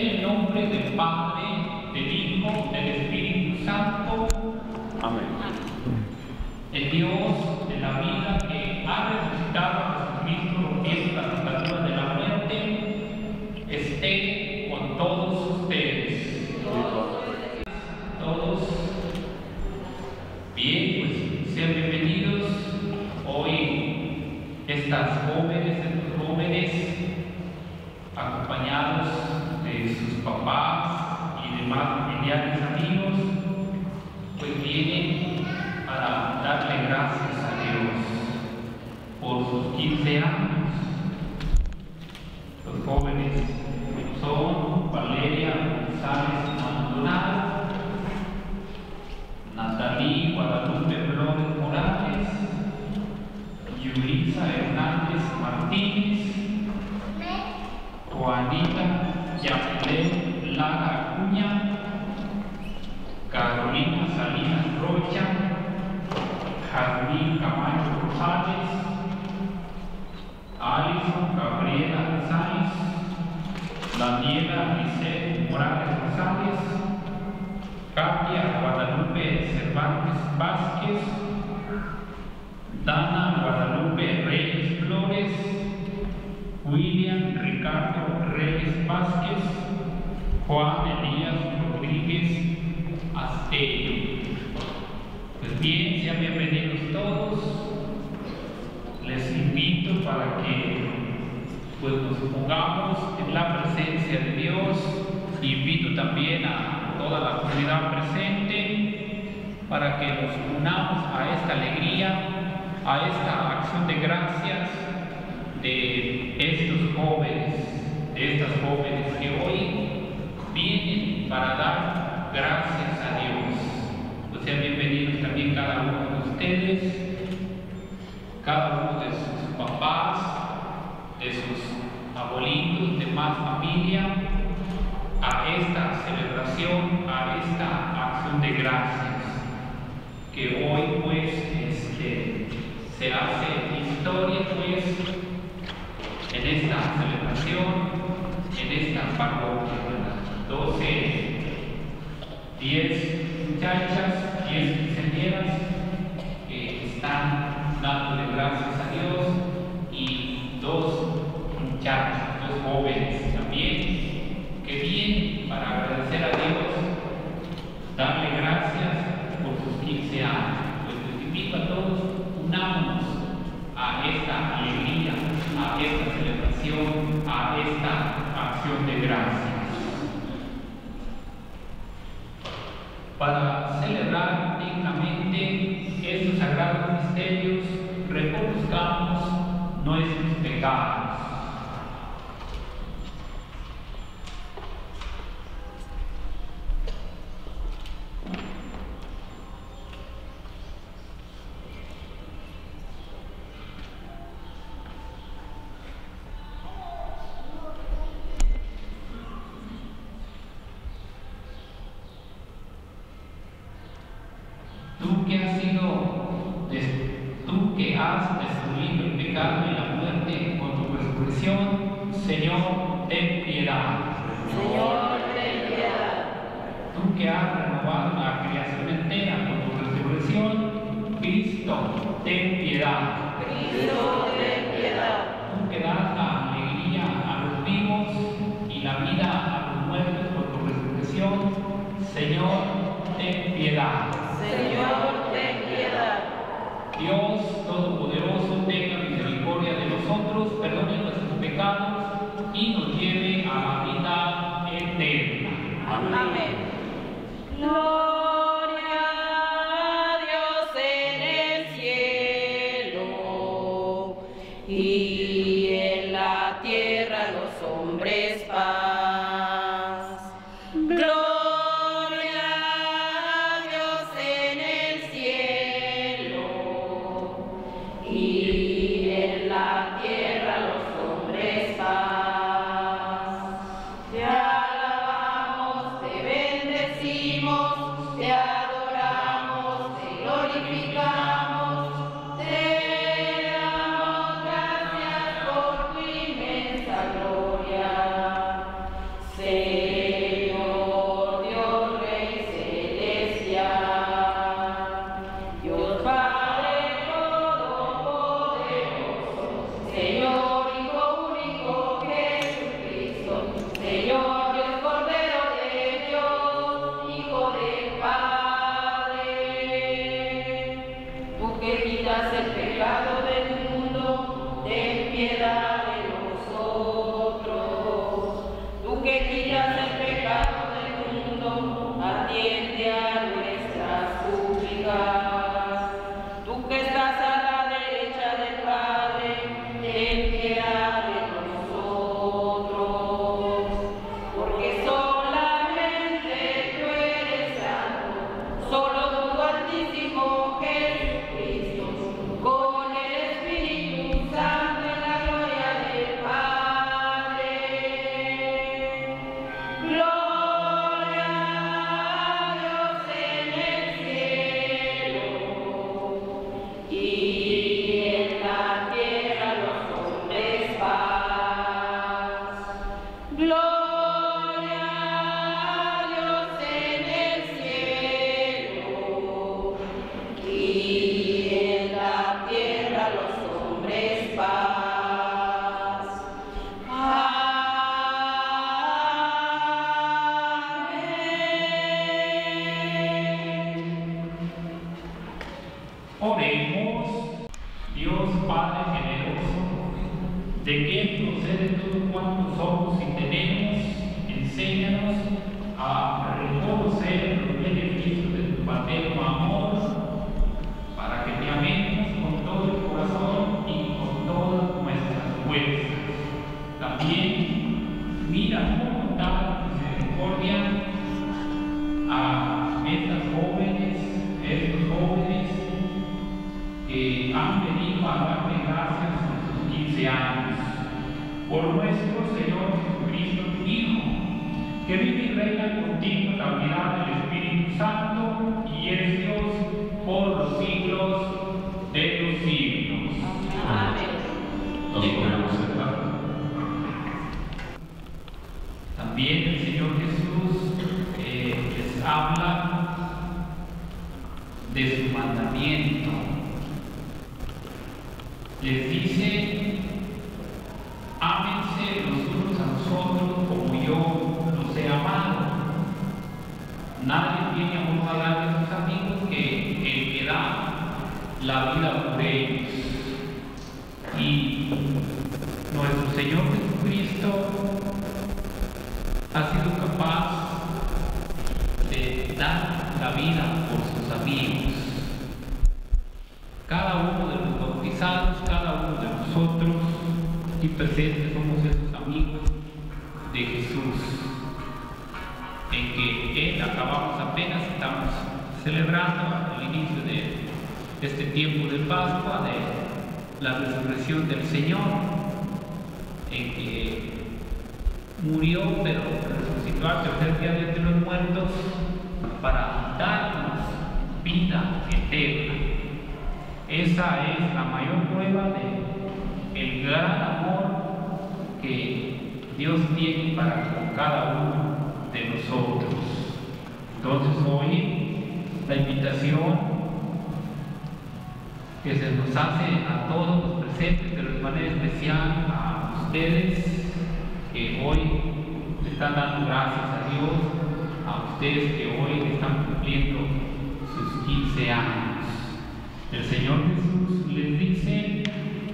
En el nombre del Padre, del Hijo, del Espíritu Santo. Amén. El Dios de la vida que ha resucitado a Jesucristo rompiendo las ataduras de la muerte, esté con todos ustedes. Todos. Bien, pues sean bienvenidos. Hoy estas jóvenes, estos jóvenes, acompañados de sus papás y demás familiares amigos, pues vienen para darle gracias a Dios por sus quince años. Los jóvenes son Valeria González Maldonado, Natalí Guadalupe Flores Morales, Yurisa Hernández Martínez, Juanita Yaplén Lara Acuña, Carolina Salinas Rocha, Jazmín Camacho Rosales, Alison Gabriela Sáenz, Daniela Lisette Morales Rosales, Katia Guadalupe Cervantes Vázquez, Dana Guadalupe Reyes Flores, William Ricardo Reyes Vázquez, Juan Elías Rodríguez Astello. Pues bien, sean bienvenidos todos. Les invito para que pues, nos pongamos en la presencia de Dios. Invito también a toda la comunidad presente para que nos unamos a esta alegría, a esta acción de gracias de estos jóvenes, de estas jóvenes que hoy vienen para dar gracias a Dios. Pues sean bienvenidos también cada uno de ustedes, cada uno de sus papás, de sus abuelitos, de más familia, a esta celebración, a esta acción de gracias, que hoy pues este, se hace historia pues en esta celebración, en esta parroquia, doce, diez muchachas, diez quinceañeras que están dándole gracias a Dios y dos muchachos, dos jóvenes también que vienen para agradecer a Dios, darle gracias por sus quince años. Pues les invito a todos, unámonos a esta alegría, a esta celebración, a esta acción de gracias. Para celebrar dignamente estos sagrados misterios, reconozcamos nuestros pecados. Tú que has sido, tú que has destruido el pecado y la muerte con tu resurrección, Señor, ten piedad. Señor, ten piedad. Tú que has renovado la creación entera con tu resurrección, Cristo, ten piedad. Cristo, ten piedad. Tú que das la alegría a los vivos y la vida a los muertos con tu resurrección, Señor, ten piedad. Señor, ten piedad. Dios Todopoderoso, tenga misericordia de nosotros, perdone nuestros pecados y nos lleve a la vida eterna. Amén. Gloria a Dios en el cielo y en la tierra los hombres paz. Gloria y en la tierra los hombres paz. Te alabamos, te bendecimos, te adoramos, te glorificamos, te damos gracias por tu inmensa gloria. ¿De qué procede todo cuanto somos y tenemos? Enséñanos a reconocer los beneficios de tu paterno amor, para que te amemos con todo el corazón y con todas nuestras fuerzas. También mira con bondad y misericordia a estas jóvenes, estos jóvenes que han venido a darte gracias en sus quince años, por nuestro Señor Jesucristo, tu Hijo, que vive y reina contigo en la unidad del Espíritu Santo y es Dios por los siglos de los siglos. Amén. Nos podemos sentar. También el Señor Jesús eh, les habla de su mandamiento. Les dice: ámense los unos a los otros como yo los he amado. Nadie tiene amor más grande a sus amigos que el que da la vida por ellos. Y nuestro Señor Jesucristo ha sido capaz de dar la vida por sus amigos. Cada uno de los bautizados, cada uno de nosotros aquí presentes somos esos amigos de Jesús, en que Él, acabamos apenas, estamos celebrando el inicio de este tiempo de Pascua, de la resurrección del Señor, en que murió, pero resucitó al tercer día de entre los muertos para darnos vida eterna. Esa es la mayor prueba de el gran amor que Dios tiene para con cada uno de nosotros. Entonces hoy la invitación que se nos hace a todos los presentes, pero de manera especial a ustedes que hoy le están dando gracias a Dios, a ustedes que hoy están cumpliendo sus quince años. El Señor Jesús les dice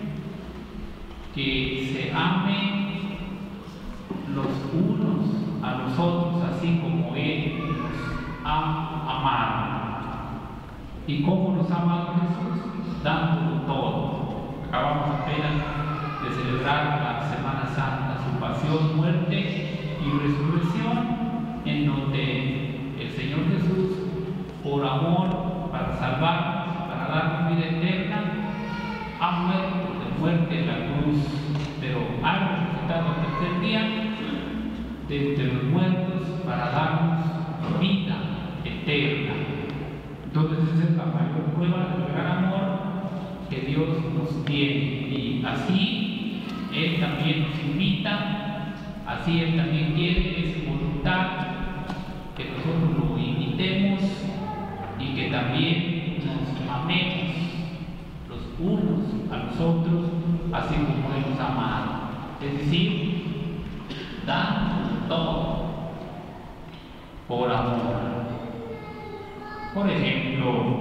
que se amen los unos a los otros, así como Él nos ha amado. ¿Y cómo nos ha amado Jesús? Dándolo todo. Acabamos apenas de celebrar la Semana Santa, su pasión, muerte y resurrección, en donde el Señor Jesús, por amor, para salvarnos, para darnos vida eterna, ha muerto de muerte en la cruz, pero ha resucitado al tercer día de entre los muertos para darnos vida eterna. Entonces esa es la mayor prueba del gran amor que Dios nos tiene, y así Él también nos invita, así Él también quiere, es su voluntad que nosotros lo imitemos y que también nos amemos los unos a los otros, así como Él nos ha amado. Es decir, dando todo por amor. Por ejemplo,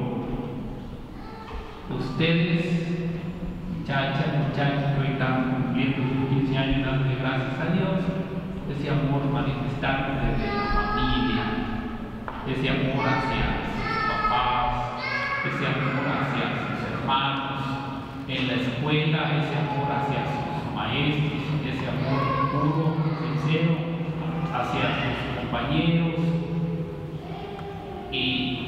ustedes, muchachas, muchachos que hoy están cumpliendo sus quince años, dándole gracias a Dios, ese amor manifestado desde la familia, ese amor hacia sus papás, ese amor hacia sus hermanos, en la escuela, ese amor hacia sus maestros, ese amor puro, sincero, hacia sus compañeros y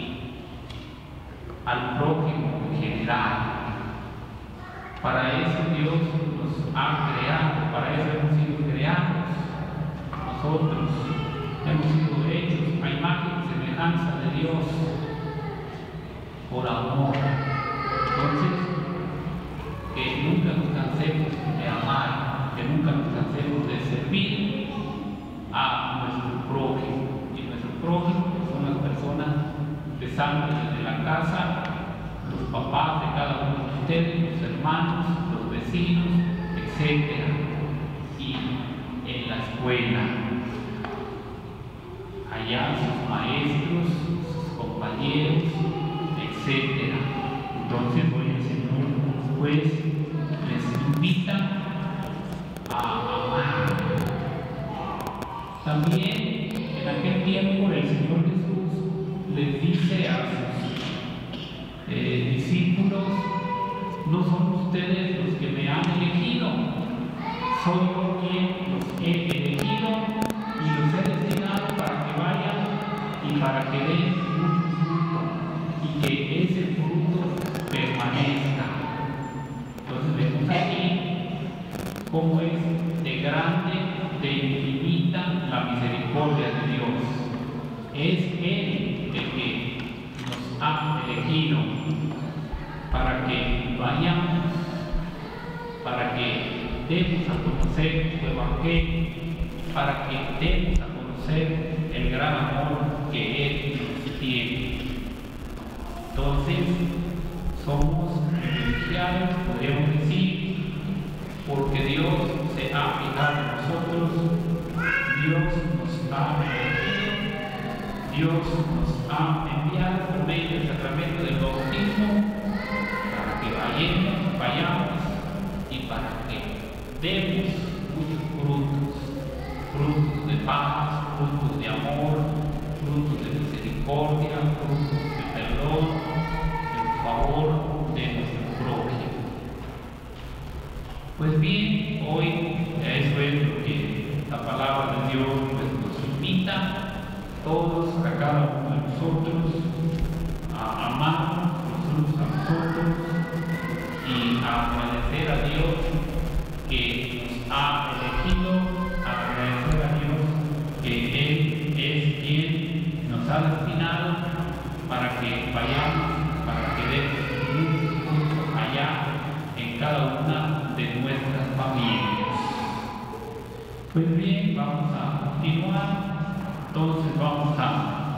al prójimo en general. Para eso Dios nos ha creado, para eso hemos sido creados. Nosotros hemos sido hechos a imagen y semejanza de Dios por amor. Entonces, que nunca nos cansemos de amar, que nunca nos cansemos de servir a nuestro prójimo. Y nuestro prójimo son las personas, empezando desde la casa, los papás de cada uno de ustedes, los hermanos, los vecinos, etcétera. Y en la escuela, allá sus maestros, sus compañeros, etcétera. Entonces hoy el Señor pues les invita También en aquel tiempo el Señor Jesús les dice a sus eh, discípulos: no son ustedes los que me han elegido, soy yo quien los he elegido y los he destinado para que vayan y para que den mucho fruto y que ese fruto permanezca. Entonces vemos aquí cómo es de grande, de infinita la misericordia de Dios. Es Él el que nos ha elegido para que vayamos, para que demos a conocer su Evangelio, para que demos a conocer el gran amor que Él nos tiene. Entonces, somos privilegiados, podríamos decir, porque Dios se ha fijado en nosotros, Dios nos ha elegido, Dios nos ha enviado por medio del sacramento del bautismo para que vayamos, vayamos y para que demos muchos frutos, frutos de paz, frutos de amor, frutos de misericordia, frutos de perdón, en favor de nuestro prójimo. Pues bien, hoy eso es lo que la palabra de Dios pues, nos invita todos, a cada uno de nosotros, a amarnos los unos a nosotros y a agradecer a Dios que nos ha elegido, a agradecer a Dios que Él es quien nos ha destinado para que vayamos, para que demos un fruto allá en cada una de nuestras familias. Pues bien, vamos a continuar. Entonces vamos a,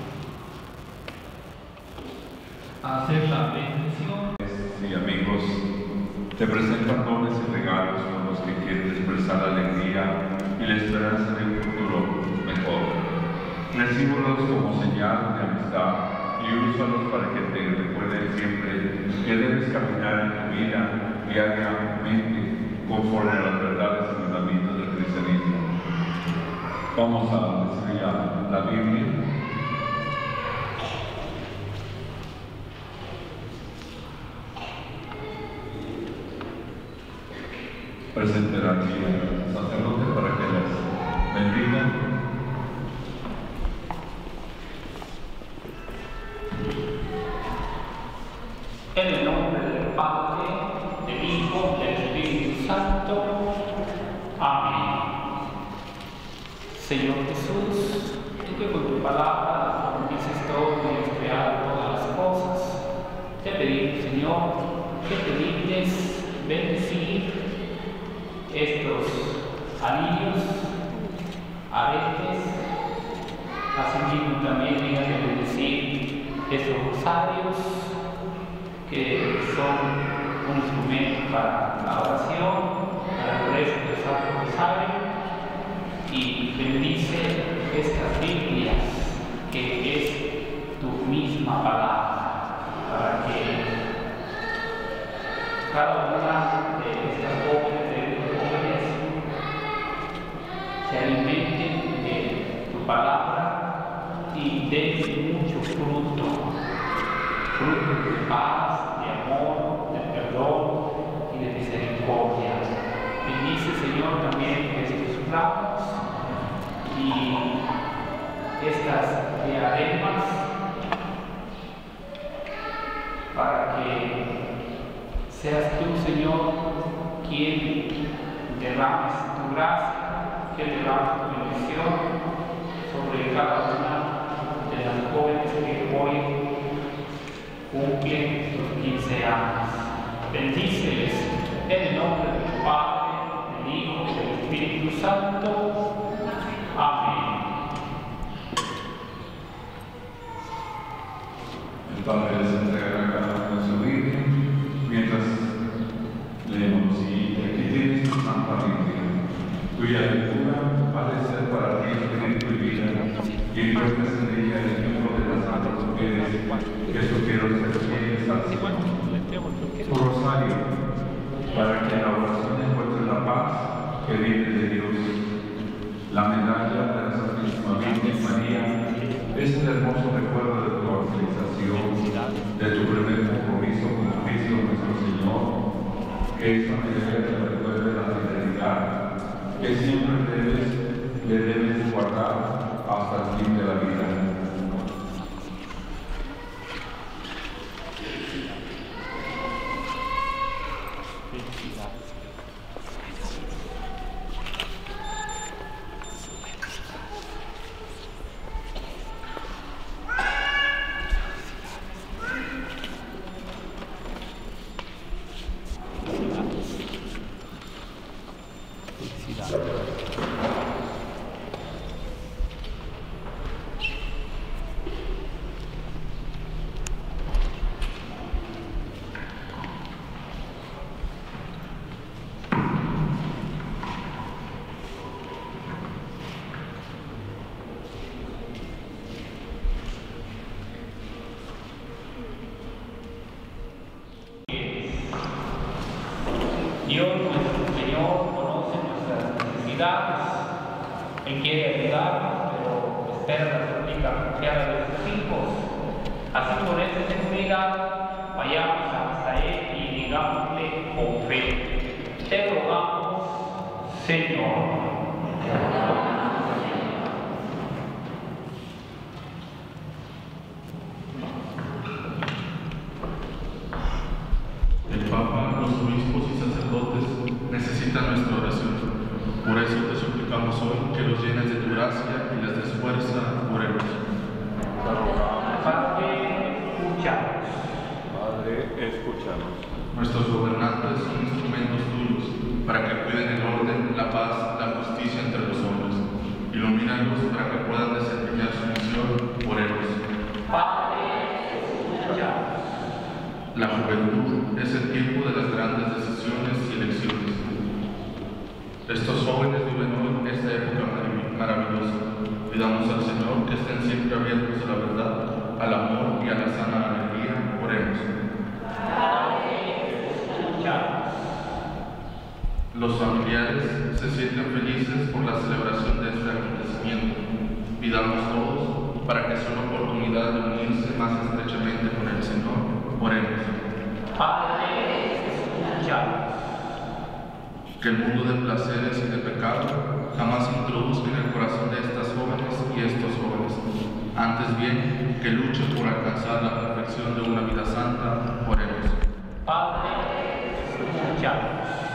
a hacer la bendición. Y amigos, te presentan dones y regalos con los que quieres expresar la alegría y la esperanza de un futuro mejor. Recíbelos como señal de amistad y úsalos para que te recuerden siempre que debes caminar en tu vida diariamente conforme a las verdades y mandamientos del cristianismo. Vamos a decir ya la Biblia. Presentará aquí al sacerdote para que las bendiga. En el nombre del Padre, del Hijo, del Espíritu Santo. Amén. Señor Jesús, tú que con tu palabra dices todo y has creado todas las cosas, te pedimos, Señor, que te dignes bendecir estos anillos, aretes, asimismo también digas de bendecir estos rosarios que son un instrumento para la oración, para el rezo del Santo Rosario, y bendice estas Biblias que es tu misma palabra, para que cada una de estas jóvenes, de estos jóvenes, se alimenten de tu palabra y den mucho fruto, fruto de paz, de amor, de perdón y de misericordia. Bendice, Señor, también estos platos y estas diademas para que seas tú, Señor, quien derrames tu gracia, que derrames tu bendición sobre cada una de las jóvenes que hoy cumplen sus quince años. Bendíceles en el nombre del Padre, del Hijo y del Espíritu Santo. Amén. El Padre les entregará a cada uno de su Biblia mientras leemos lo siguiente. Aquí tienes tu Santa Biblia, cuya lectura ha de ser para ti espíritu y vida, y encuentras en ella el ejemplo de las santas mujeres que supieron ser fieles al Señor. Tu rosario, para que en la oración encuentres la paz que viene de Dios. La medalla de la Santísima Virgen María es el hermoso recuerdo de tu evangelización, de tu primer compromiso con Cristo nuestro Señor, que esa medalla te recuerde la fidelidad que siempre debes, le debes guardar hasta el fin de la vida. Dios nuestro Señor conoce nuestras necesidades, Él quiere ayudarnos, pero espera la súplica confiada de sus hijos. Así con esta seguridad, vayamos hasta Él y digámosle con fe: te rogamos, Señor. El Papa, los obispos y sacerdotes necesitan nuestra oración. Por eso te suplicamos hoy que los llenes de tu gracia y les des fuerza. Oremos. Padre, escúchanos. Padre, escúchanos. Nuestros gobernantes son instrumentos tuyos para que cuiden el orden, la paz, la justicia entre los hombres. Ilumínalos para que puedan desempeñar su misión. Oremos. Padre, escúchanos. La juventud es el tiempo de las grandes decisiones y elecciones. Estos jóvenes viven hoy esta época maravillosa. Pidamos al Señor que estén siempre abiertos a la verdad, al amor y a la sana alegría. Oremos. Los familiares se sienten felices por la celebración de este acontecimiento. Pidamos todos para que sea una oportunidad de unirse más estrechamente con el Señor. Oremos. Padre, escúchanos. Que el mundo de placeres y de pecado jamás introduzca en el corazón de estas jóvenes y estos jóvenes. Antes bien, que luchen por alcanzar la perfección de una vida santa. Oremos. Padre, escúchanos.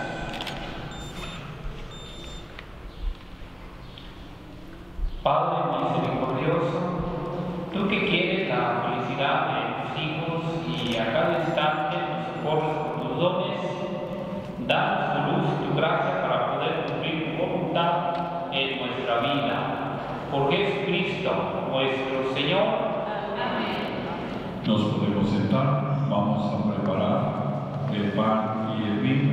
Padre misericordioso, tú que quieres la felicidad de tus hijos y a cada instante nos socorres con tus dones, danos tu luz, tu gracia para poder cumplir tu voluntad en nuestra vida. Por Jesucristo, nuestro Señor. Amén. Nos podemos sentar, vamos a preparar el pan y el vino.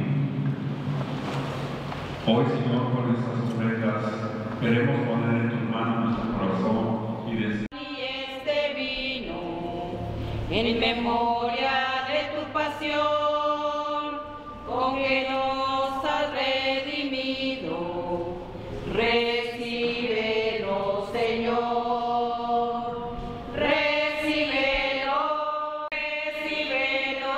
Hoy, Señor, con estas ofrendas queremos poner en tus manos nuestro corazón y decir: Y este vino en memoria de tu pasión, con que nos has redimido, recíbelo, Señor, recíbelo, recíbelo,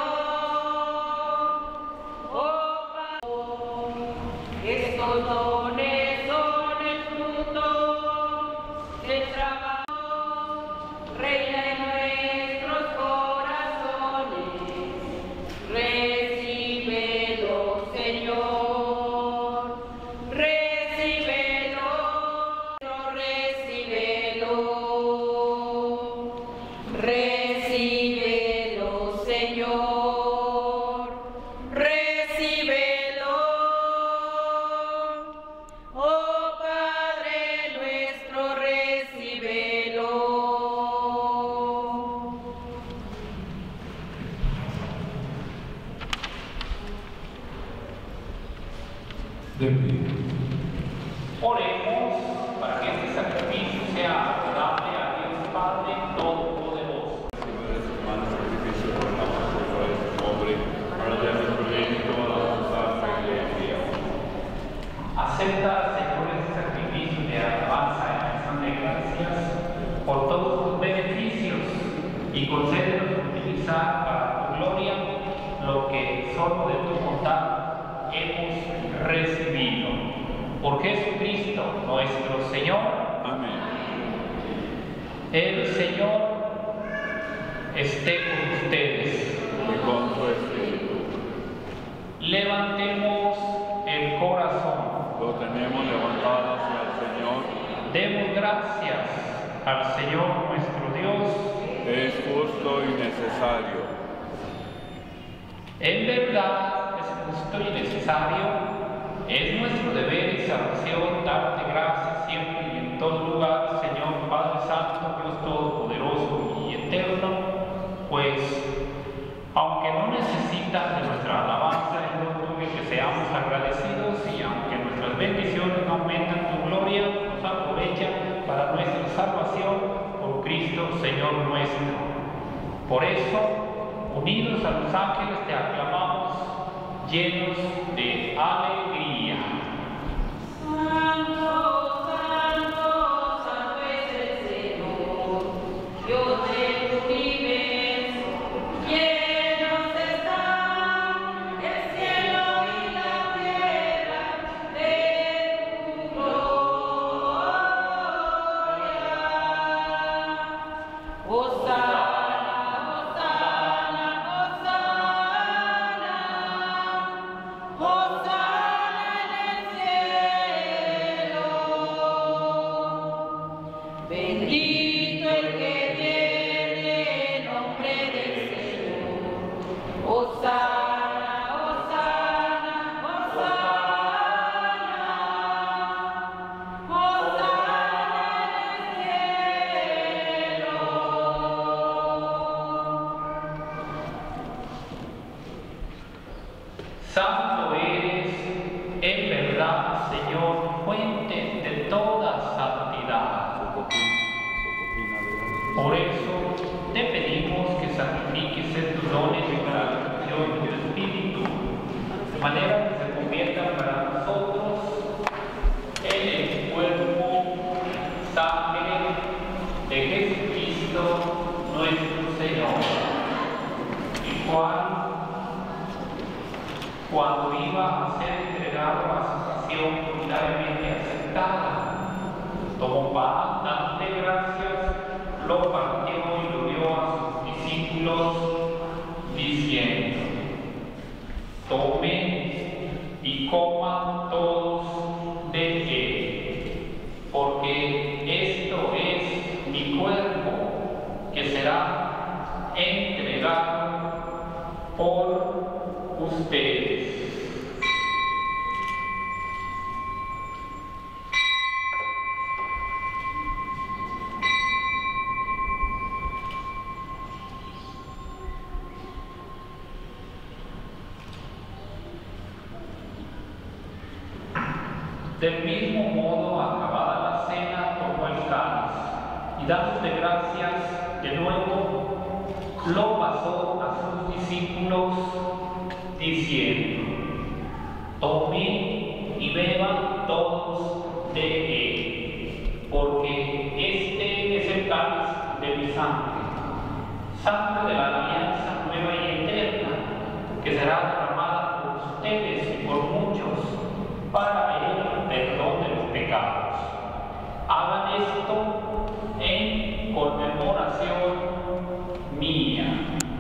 oh Padre, estos dones son el fruto del trabajo, Reina de nuestros corazones, recíbelo, Señor, recíbelo, recíbelo, recíbelo, Señor, recíbelo, oh Padre nuestro, recíbelo. de pie. Oremos para que este sacrificio sea agradable a Dios Padre Todopoderoso. Acepta, Señor, este sacrificio de concédenos utilizar para tu gloria lo que solo de tu bondad hemos recibido. Por Jesucristo nuestro Señor. Amén. El Señor esté con ustedes. Y con tu espíritu. Levantemos el corazón. Lo tenemos levantado hacia el Señor. Demos gracias al Señor nuestro Dios. Es justo y necesario. En verdad es justo y necesario. Es nuestro deber y salvación darte gracias siempre y en todo lugar, Señor Padre Santo, Dios Todopoderoso y Eterno, pues aunque no necesitas de nuestra alabanza, es lo tuyo que seamos agradecidos, y aunque nuestras bendiciones no aumentan tu gloria, nos aprovechan para nuestra salvación por Cristo Señor nuestro. Por eso, unidos a los ángeles, te aclamamos llenos de alegría. Santo, santo, santo es el Señor, Dios del universo. Llenos están el cielo y la tierra de tu gloria. Hosana. Bendito el que tiene nombre del Señor. Hosana, hosana, hosana, hosana en el cielo. Santo eres, en verdad, Señor, fuente de toda santidad. Por eso te pedimos que santifiques estos dones y para la acción de tu Espíritu, de manera que se conviertan para nosotros en el cuerpo, sangre de Jesucristo nuestro Señor, el cual, cuando iba a ser entregado a su pasión voluntariamente aceptada, tomó pan, dándote gracias, lo partió y lo dio a sus discípulos, diciendo: tomen y coman todos de él, porque esto es mi cuerpo, que será entregado por ustedes. Del mismo modo, acabada la cena, tomó el cáliz y dándole gracias de nuevo, lo pasó a sus discípulos, diciendo: tomen y beban todos de él, porque este es el cáliz de mi sangre, sangre de la alianza nueva y eterna, que será derramada por ustedes y por muchos para el perdón de los pecados. Hagan esto en conmemoración mía.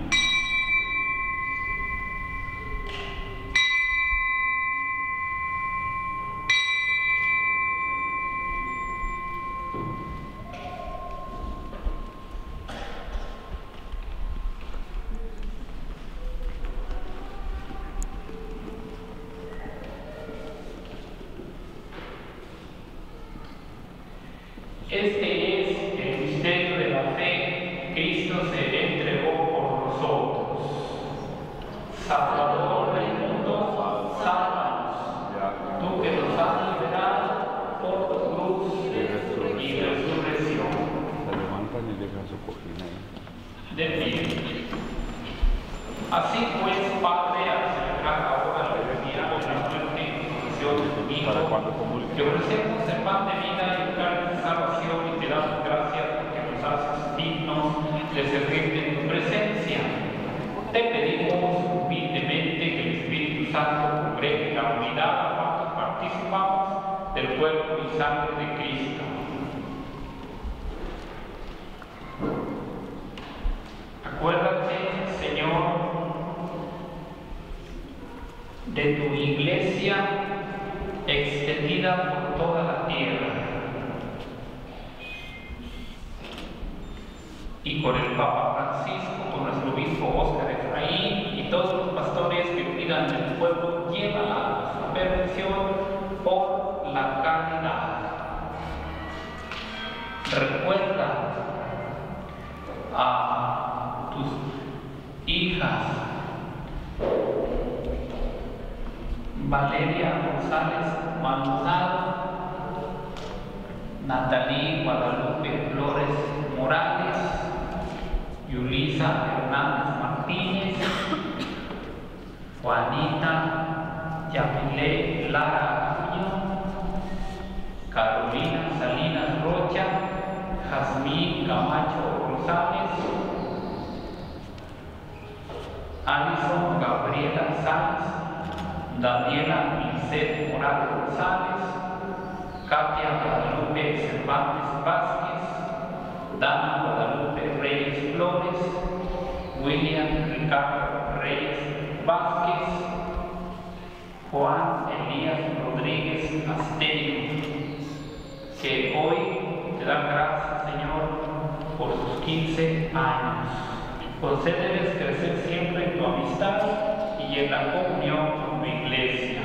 Este es el misterio de la fe. Cristo se entregó por nosotros. Salvador del mundo, sálvanos. Tú que nos has liberado por tu cruz y resurrección. Se levantan y dejan su cojina ahí. De pie. Así pues, Padre, al celebrar ahora la bebida de la muerte y resurrección de tu Hijo, te ofrecemos el pan de vida y el cáliz de salvación, y te damos gracias porque nos haces dignos de servirte en tu te pedimos humildemente que el Espíritu Santo congregue la unidad a cuantos participamos del cuerpo y sangre de Cristo. Acuérdate, Señor, de tu iglesia extendida por toda la tierra, y con el Papa Francisco, con nuestro obispo Óscar Efraín y todos los pastores que cuidan del pueblo, llévala a su perfección por la caridad. Recuerda a tus hijas Valeria González Maldonado, Natalí Guadalupe Flores Morales, Yulisa Hernández Martínez, Juanita Yamilé Lara Acuña, Carolina Salinas Rocha, Jazmín Camacho Rosales, Alison Gabriela Sanz, Daniela Lisset Morales González, Katia Guadalupe Cervantes Vázquez, Dana Guadalupe Reyes Flores, William Ricardo Reyes Vázquez, Juan Elías Rodríguez Asterio, que hoy te dan gracias, Señor, por sus quince años. Concédeles crecer siempre en tu amistad y en la comunión con tu iglesia.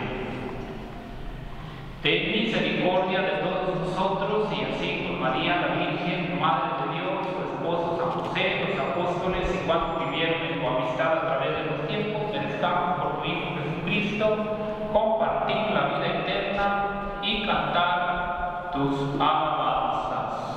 Ten misericordia de todos nosotros y así con María la Virgen, Madre de Dios, su esposo San José, los apóstoles y cuantos vivieron en tu amistad a través de los tiempos, merezcamos por tu Hijo Jesucristo compartir la vida eterna y cantar tus alabanzas.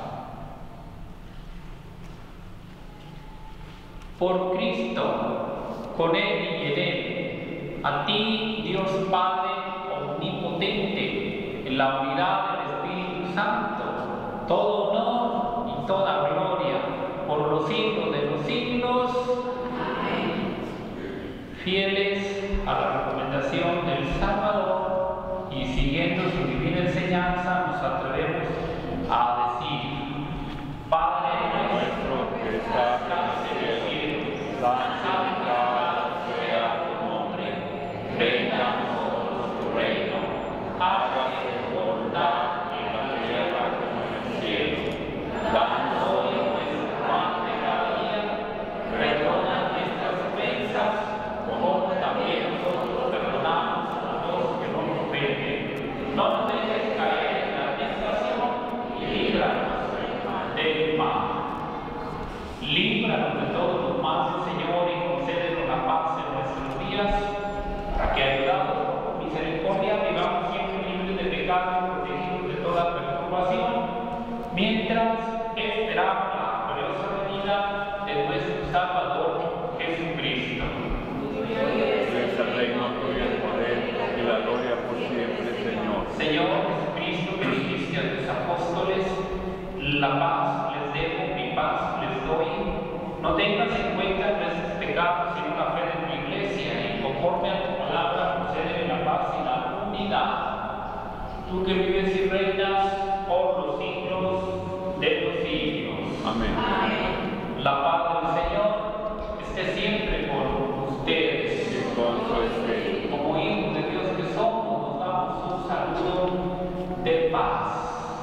Por Cristo, con Él y en Él, a ti, Dios Padre omnipotente, en la unidad del Espíritu Santo, todo honor y toda gloria por los siglos de los siglos. Amén. Fieles a la recomendación del sábado y siguiendo su divina enseñanza, nos atrevemos a decir: Padre nuestro que estás en el cielo, santificado sea tu nombre, venga a nosotros tu reino, hágase tu voluntad en la tierra como en el cielo. Danos hoy nuestro pan de cada día, perdona nuestras ofensas, como también nosotros perdonamos a los que nos ofenden. No nos dejes caer en la tentación y líbranos del mal. Líbranos de todos los males, Señor, y concédenos la paz en nuestros días, para que, ayudados por tu misericordia, vivamos siempre libres de pecado y protegidos de toda perturbación, mientras esperamos la gloriosa venida de nuestro Salvador Jesucristo. Es el reino tuyo, el poder y la gloria por siempre, Señor. Señor Jesucristo, que dijiste a tus apóstoles: la paz les dejo, mi paz les doy. No tengas en cuenta nuestros pecados, sino la fe de tu iglesia, y conforme a tu palabra, concédele la paz y la unidad. Tú que vives y reinas por los siglos de los siglos. Amén. Amén. La paz del Señor esté siempre con ustedes. Y con su espíritu. Como hijos de Dios que somos, nos damos un saludo de paz.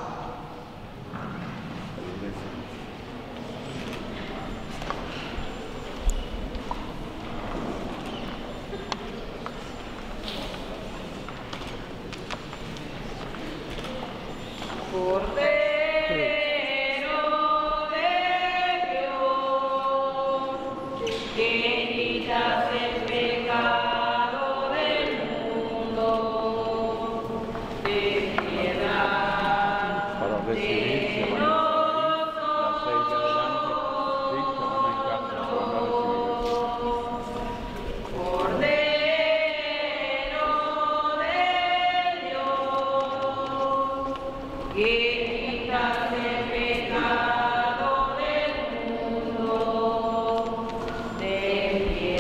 Cordero de Dios, que quitas el pecado del mundo, ten piedad de nosotros. Cordero de Dios, que quitas el pecado del mundo, ten piedad.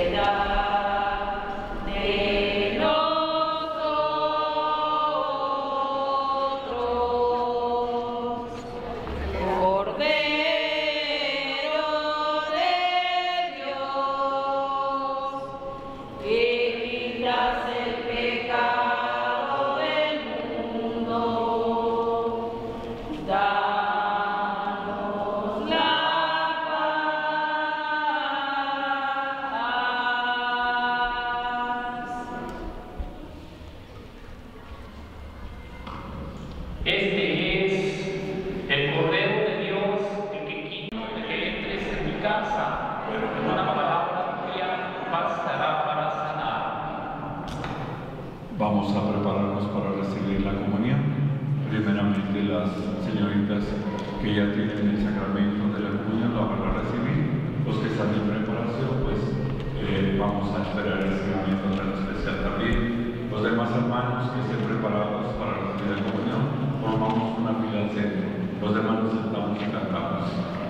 Este es el Cordero de Dios, el que quita de que entres en mi casa. Una palabra tuya bastará para sanar. Vamos a prepararnos para recibir la comunión. Primeramente las señoritas que ya tienen el sacramento de la comunión lo van a recibir. Los que están en preparación, pues eh, vamos a esperar el sacramento tan especial también. Los demás hermanos que estén preparados para recibir la comunión, formamos una fila al centro. Los demás nos sentamos y cantamos.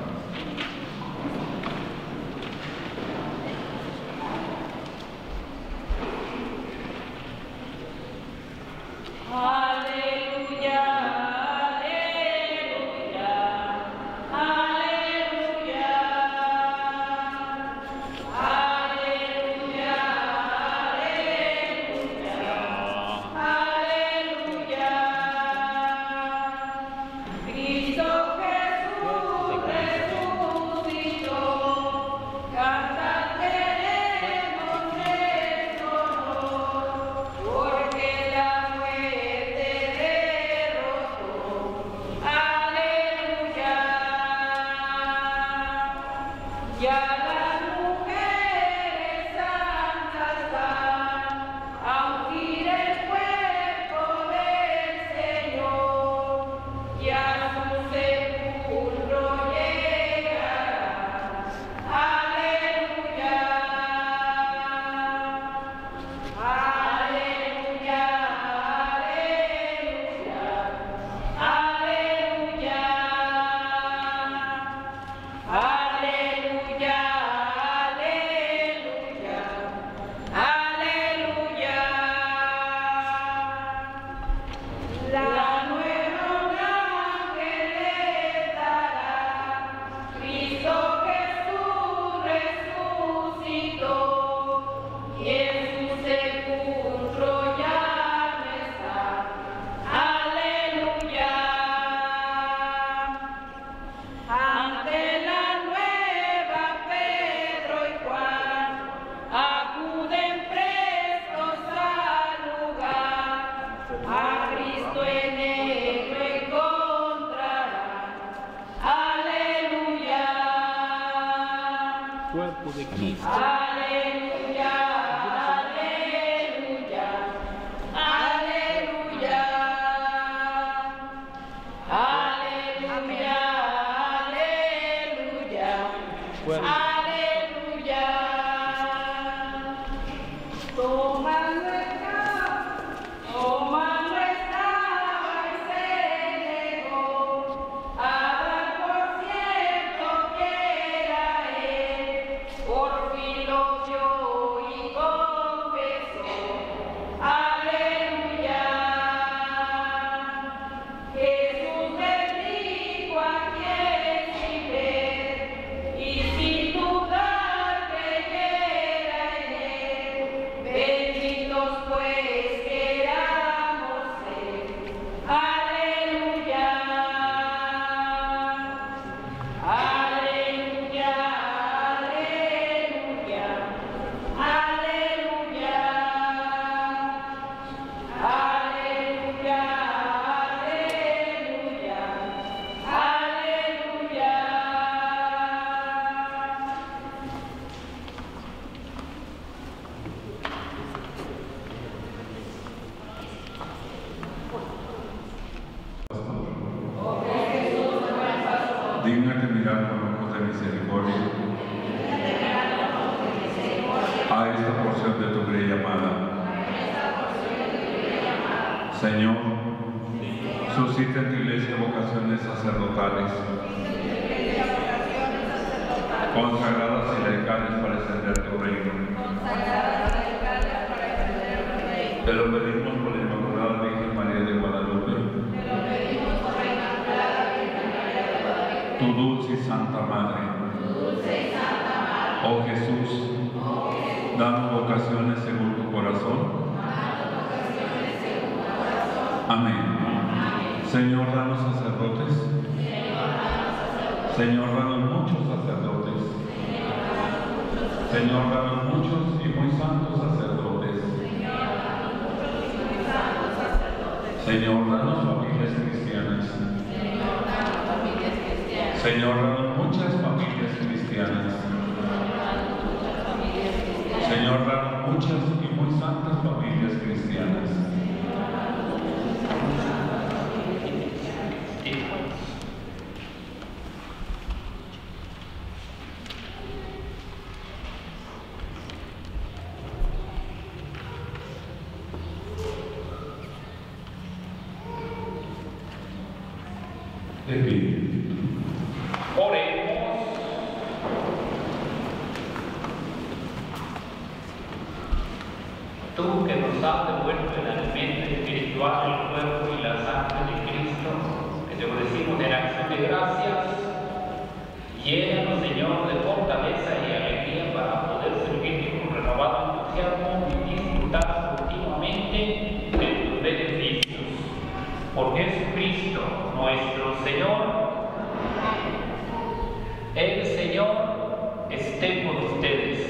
Dígnate mirar con ojos de misericordia a esta porción de tu grey amada. Señor, suscita en tu iglesia vocaciones sacerdotales, consagradas y laicales para extender tu reino. Te lo pedimos por la Inmaculada Virgen María de Guadalupe, tu dulce y santa Madre. Oh Jesús, danos vocaciones según tu corazón. Amén. Señor, danos sacerdotes. Señor, danos muchos sacerdotes. Señor, danos muchos y muy santos sacerdotes. Señor, danos familias cristianas. Señor, danos muchas familias cristianas. Señor, danos muchas y muy santas familias cristianas. De pie. Oremos. Tú que nos has devuelto el alimento espiritual, el cuerpo y la sangre de Cristo, que te ofrecimos en acción de gracias, llénanos, Señor, de fortaleza y alegría para poder servirte con renovado entusiasmo y disfrutar continuamente de tus beneficios. Por Jesucristo, nuestro Señor. El Señor esté con ustedes.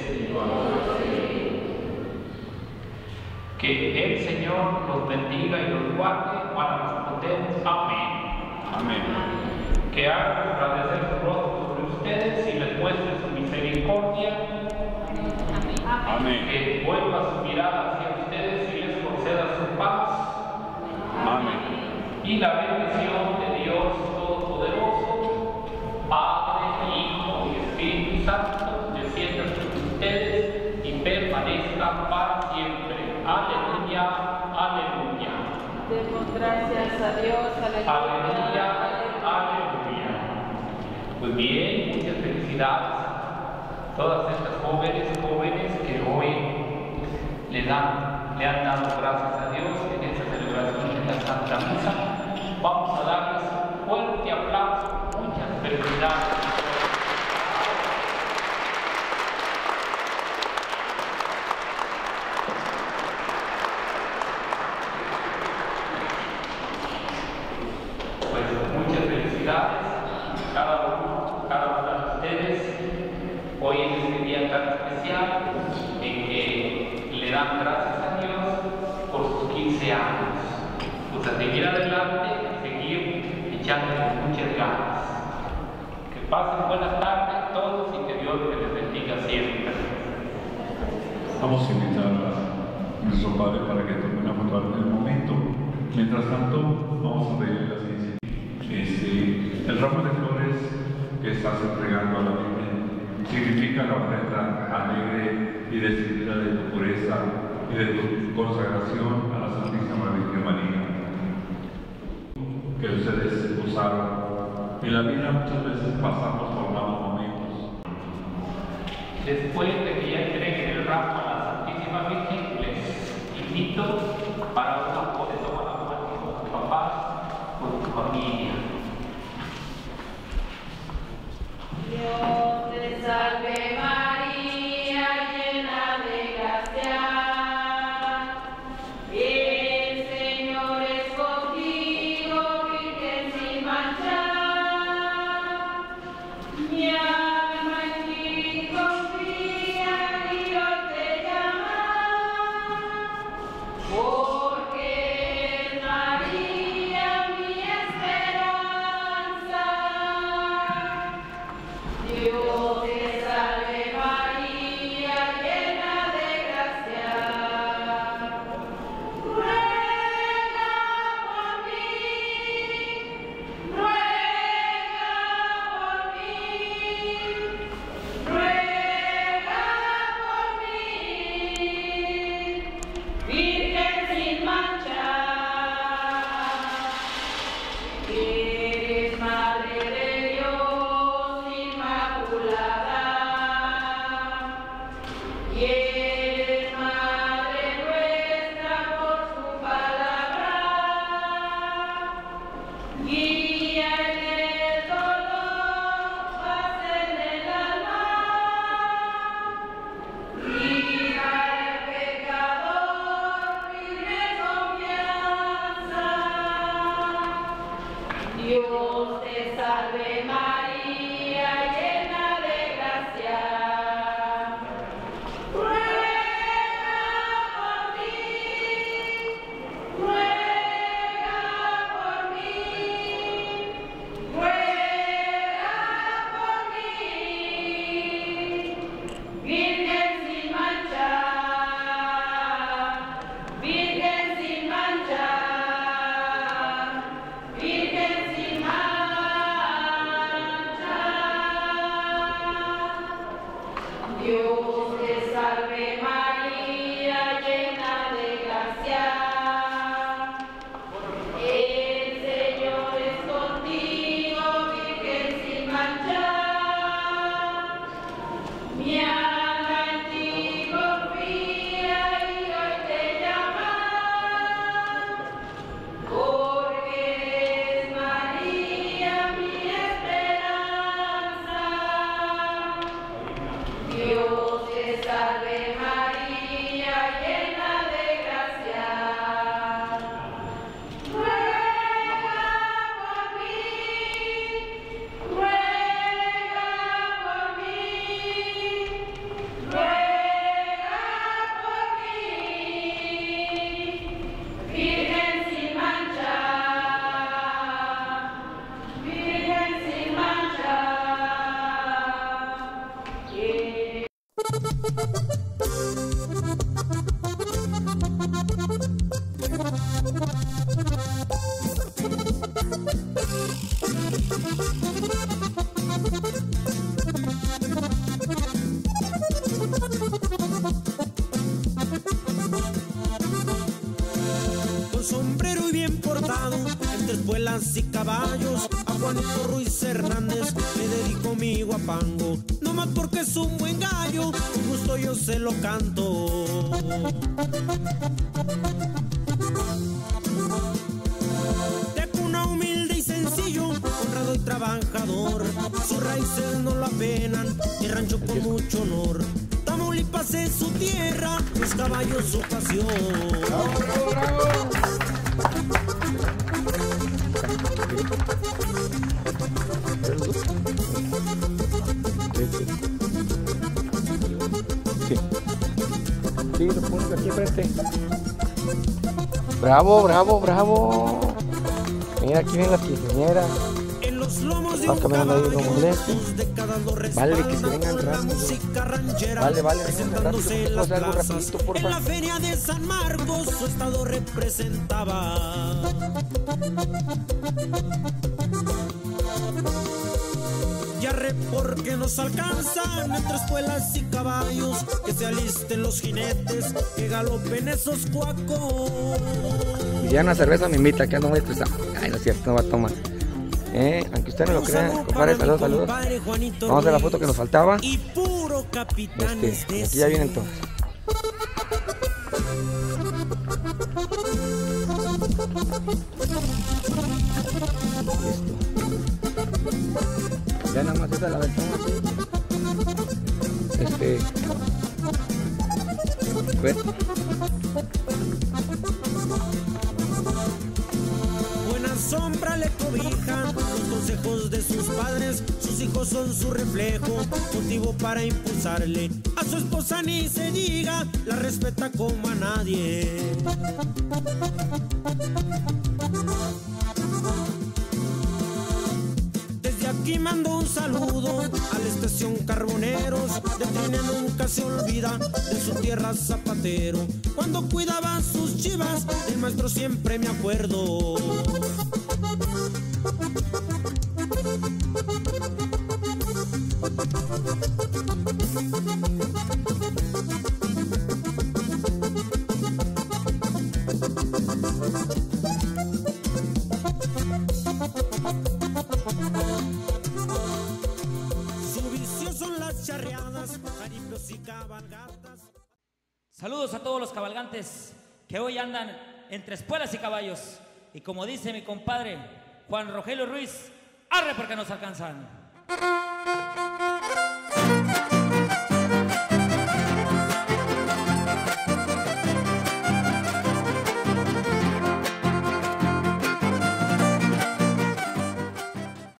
Que el Señor los bendiga y los guarde para responder amén. Amén. Que haga resplandecer su rostro sobre ustedes y les muestre su misericordia. Amén. Que vuelva su mirada hacia ustedes y les conceda su paz. Amén. Y la bendición de Dios Todopoderoso, Padre, Hijo y Espíritu Santo, descienda sobre ustedes y permanezca para siempre. Aleluya, aleluya. Demos gracias a Dios, aleluya. Aleluya, aleluya. Pues bien, muchas felicidades a todas estas jóvenes, jóvenes que hoy le, dan, le han dado gracias a Dios en esta celebración de la Santa Misa. Vamos a darles un fuerte aplauso, muchas felicidades. Pues muchas felicidades cada uno, cada uno de ustedes. Hoy es este día tan especial en que le dan gracias a Dios por sus quince años. Pues a seguir adelante, a seguir echándole muchas ganas. Que pasen buenas tardes todos y que Dios les bendiga siempre. Vamos a invitar a nuestro Padre para que tome una foto en el momento. Mientras tanto, vamos a pedirle la ciencia. Este, el ramo de flores que estás entregando a la Virgen significa la ofrenda alegre y decidida de tu pureza y de tu consagración a la Santísima Virgen María, que ustedes usaron. En la vida muchas veces pasamos por malos momentos. Después de que ya entreguen el ramo a la Santísima Virgen, les invito para una foto de tomar la foto con tu papá, con tu familia. Dios te salve María, llena de gracia. El Señor es contigo, Virgen sin mancha. Mi alma en ti confía y Dios te llama, porque es María mi esperanza. Dios te salve María, llena de gracia. Ruega por mí, ruega por mí, ruega por mí, Virgen sin mancha. Eres Madre de Dios inmaculada, y eres Madre nuestra por su palabra. Guía en el dolor, paz en el alma, guía al pecador, firme confianza. Dios te salve María, llena de gracia. Ruega por mí, ruega portado entre espuelas y caballos. A Juanito Ruiz Hernández le dedico mi guapango, no más porque es un buen gallo, con gusto yo se lo canto. De cuna humilde y sencillo, honrado y trabajador, sus raíces no lo apenan y rancho con mucho honor. Tamaulipas es su tierra, los caballos su pasión. ¡Bravo, bravo! Sí. Sí, lo pones aquí frente. Bravo, bravo, bravo. Mira, aquí vienen las quinceañeras. Va caminando ahí, no moleste. Vale, que se vengan rápido. Vale, vale, vengan rápido. Vamos a hacer algo rapidito, por favor. En la feria de San Marcos su estado representaba. Y arre porque nos alcanzan entre espuelas y caballos, que se alisten los jinetes, que galopen esos cuacos. Y ya una cerveza me invita, que ando muy estresado. Ay, no es cierto, no va a tomar. Eh, aunque usted no lo crea, compadre, saludos, saludos. Vamos a hacer la foto que nos faltaba. Y puro capitán este, aquí ya viene entonces. Listo. Ya nada más esa la versión así. Este. A ver. Buena sombra le cobijan los consejos de sus padres, sus hijos son su reflejo, motivo para impulsarle. A su esposa ni se diga, la respeta como a nadie. Desde aquí mando un saludo a la estación Carboneros, de Trine nunca se olvida de su tierra zapatero. Cuando cuidaba sus chivas, del maestro siempre me acuerdo. Su vicio son las charreadas, jaripeos y cabalgatas. Saludos a todos los cabalgantes que hoy andan entre espuelas y caballos. Y como dice mi compadre Juan Rogelio Ruiz, arre porque nos alcanzan.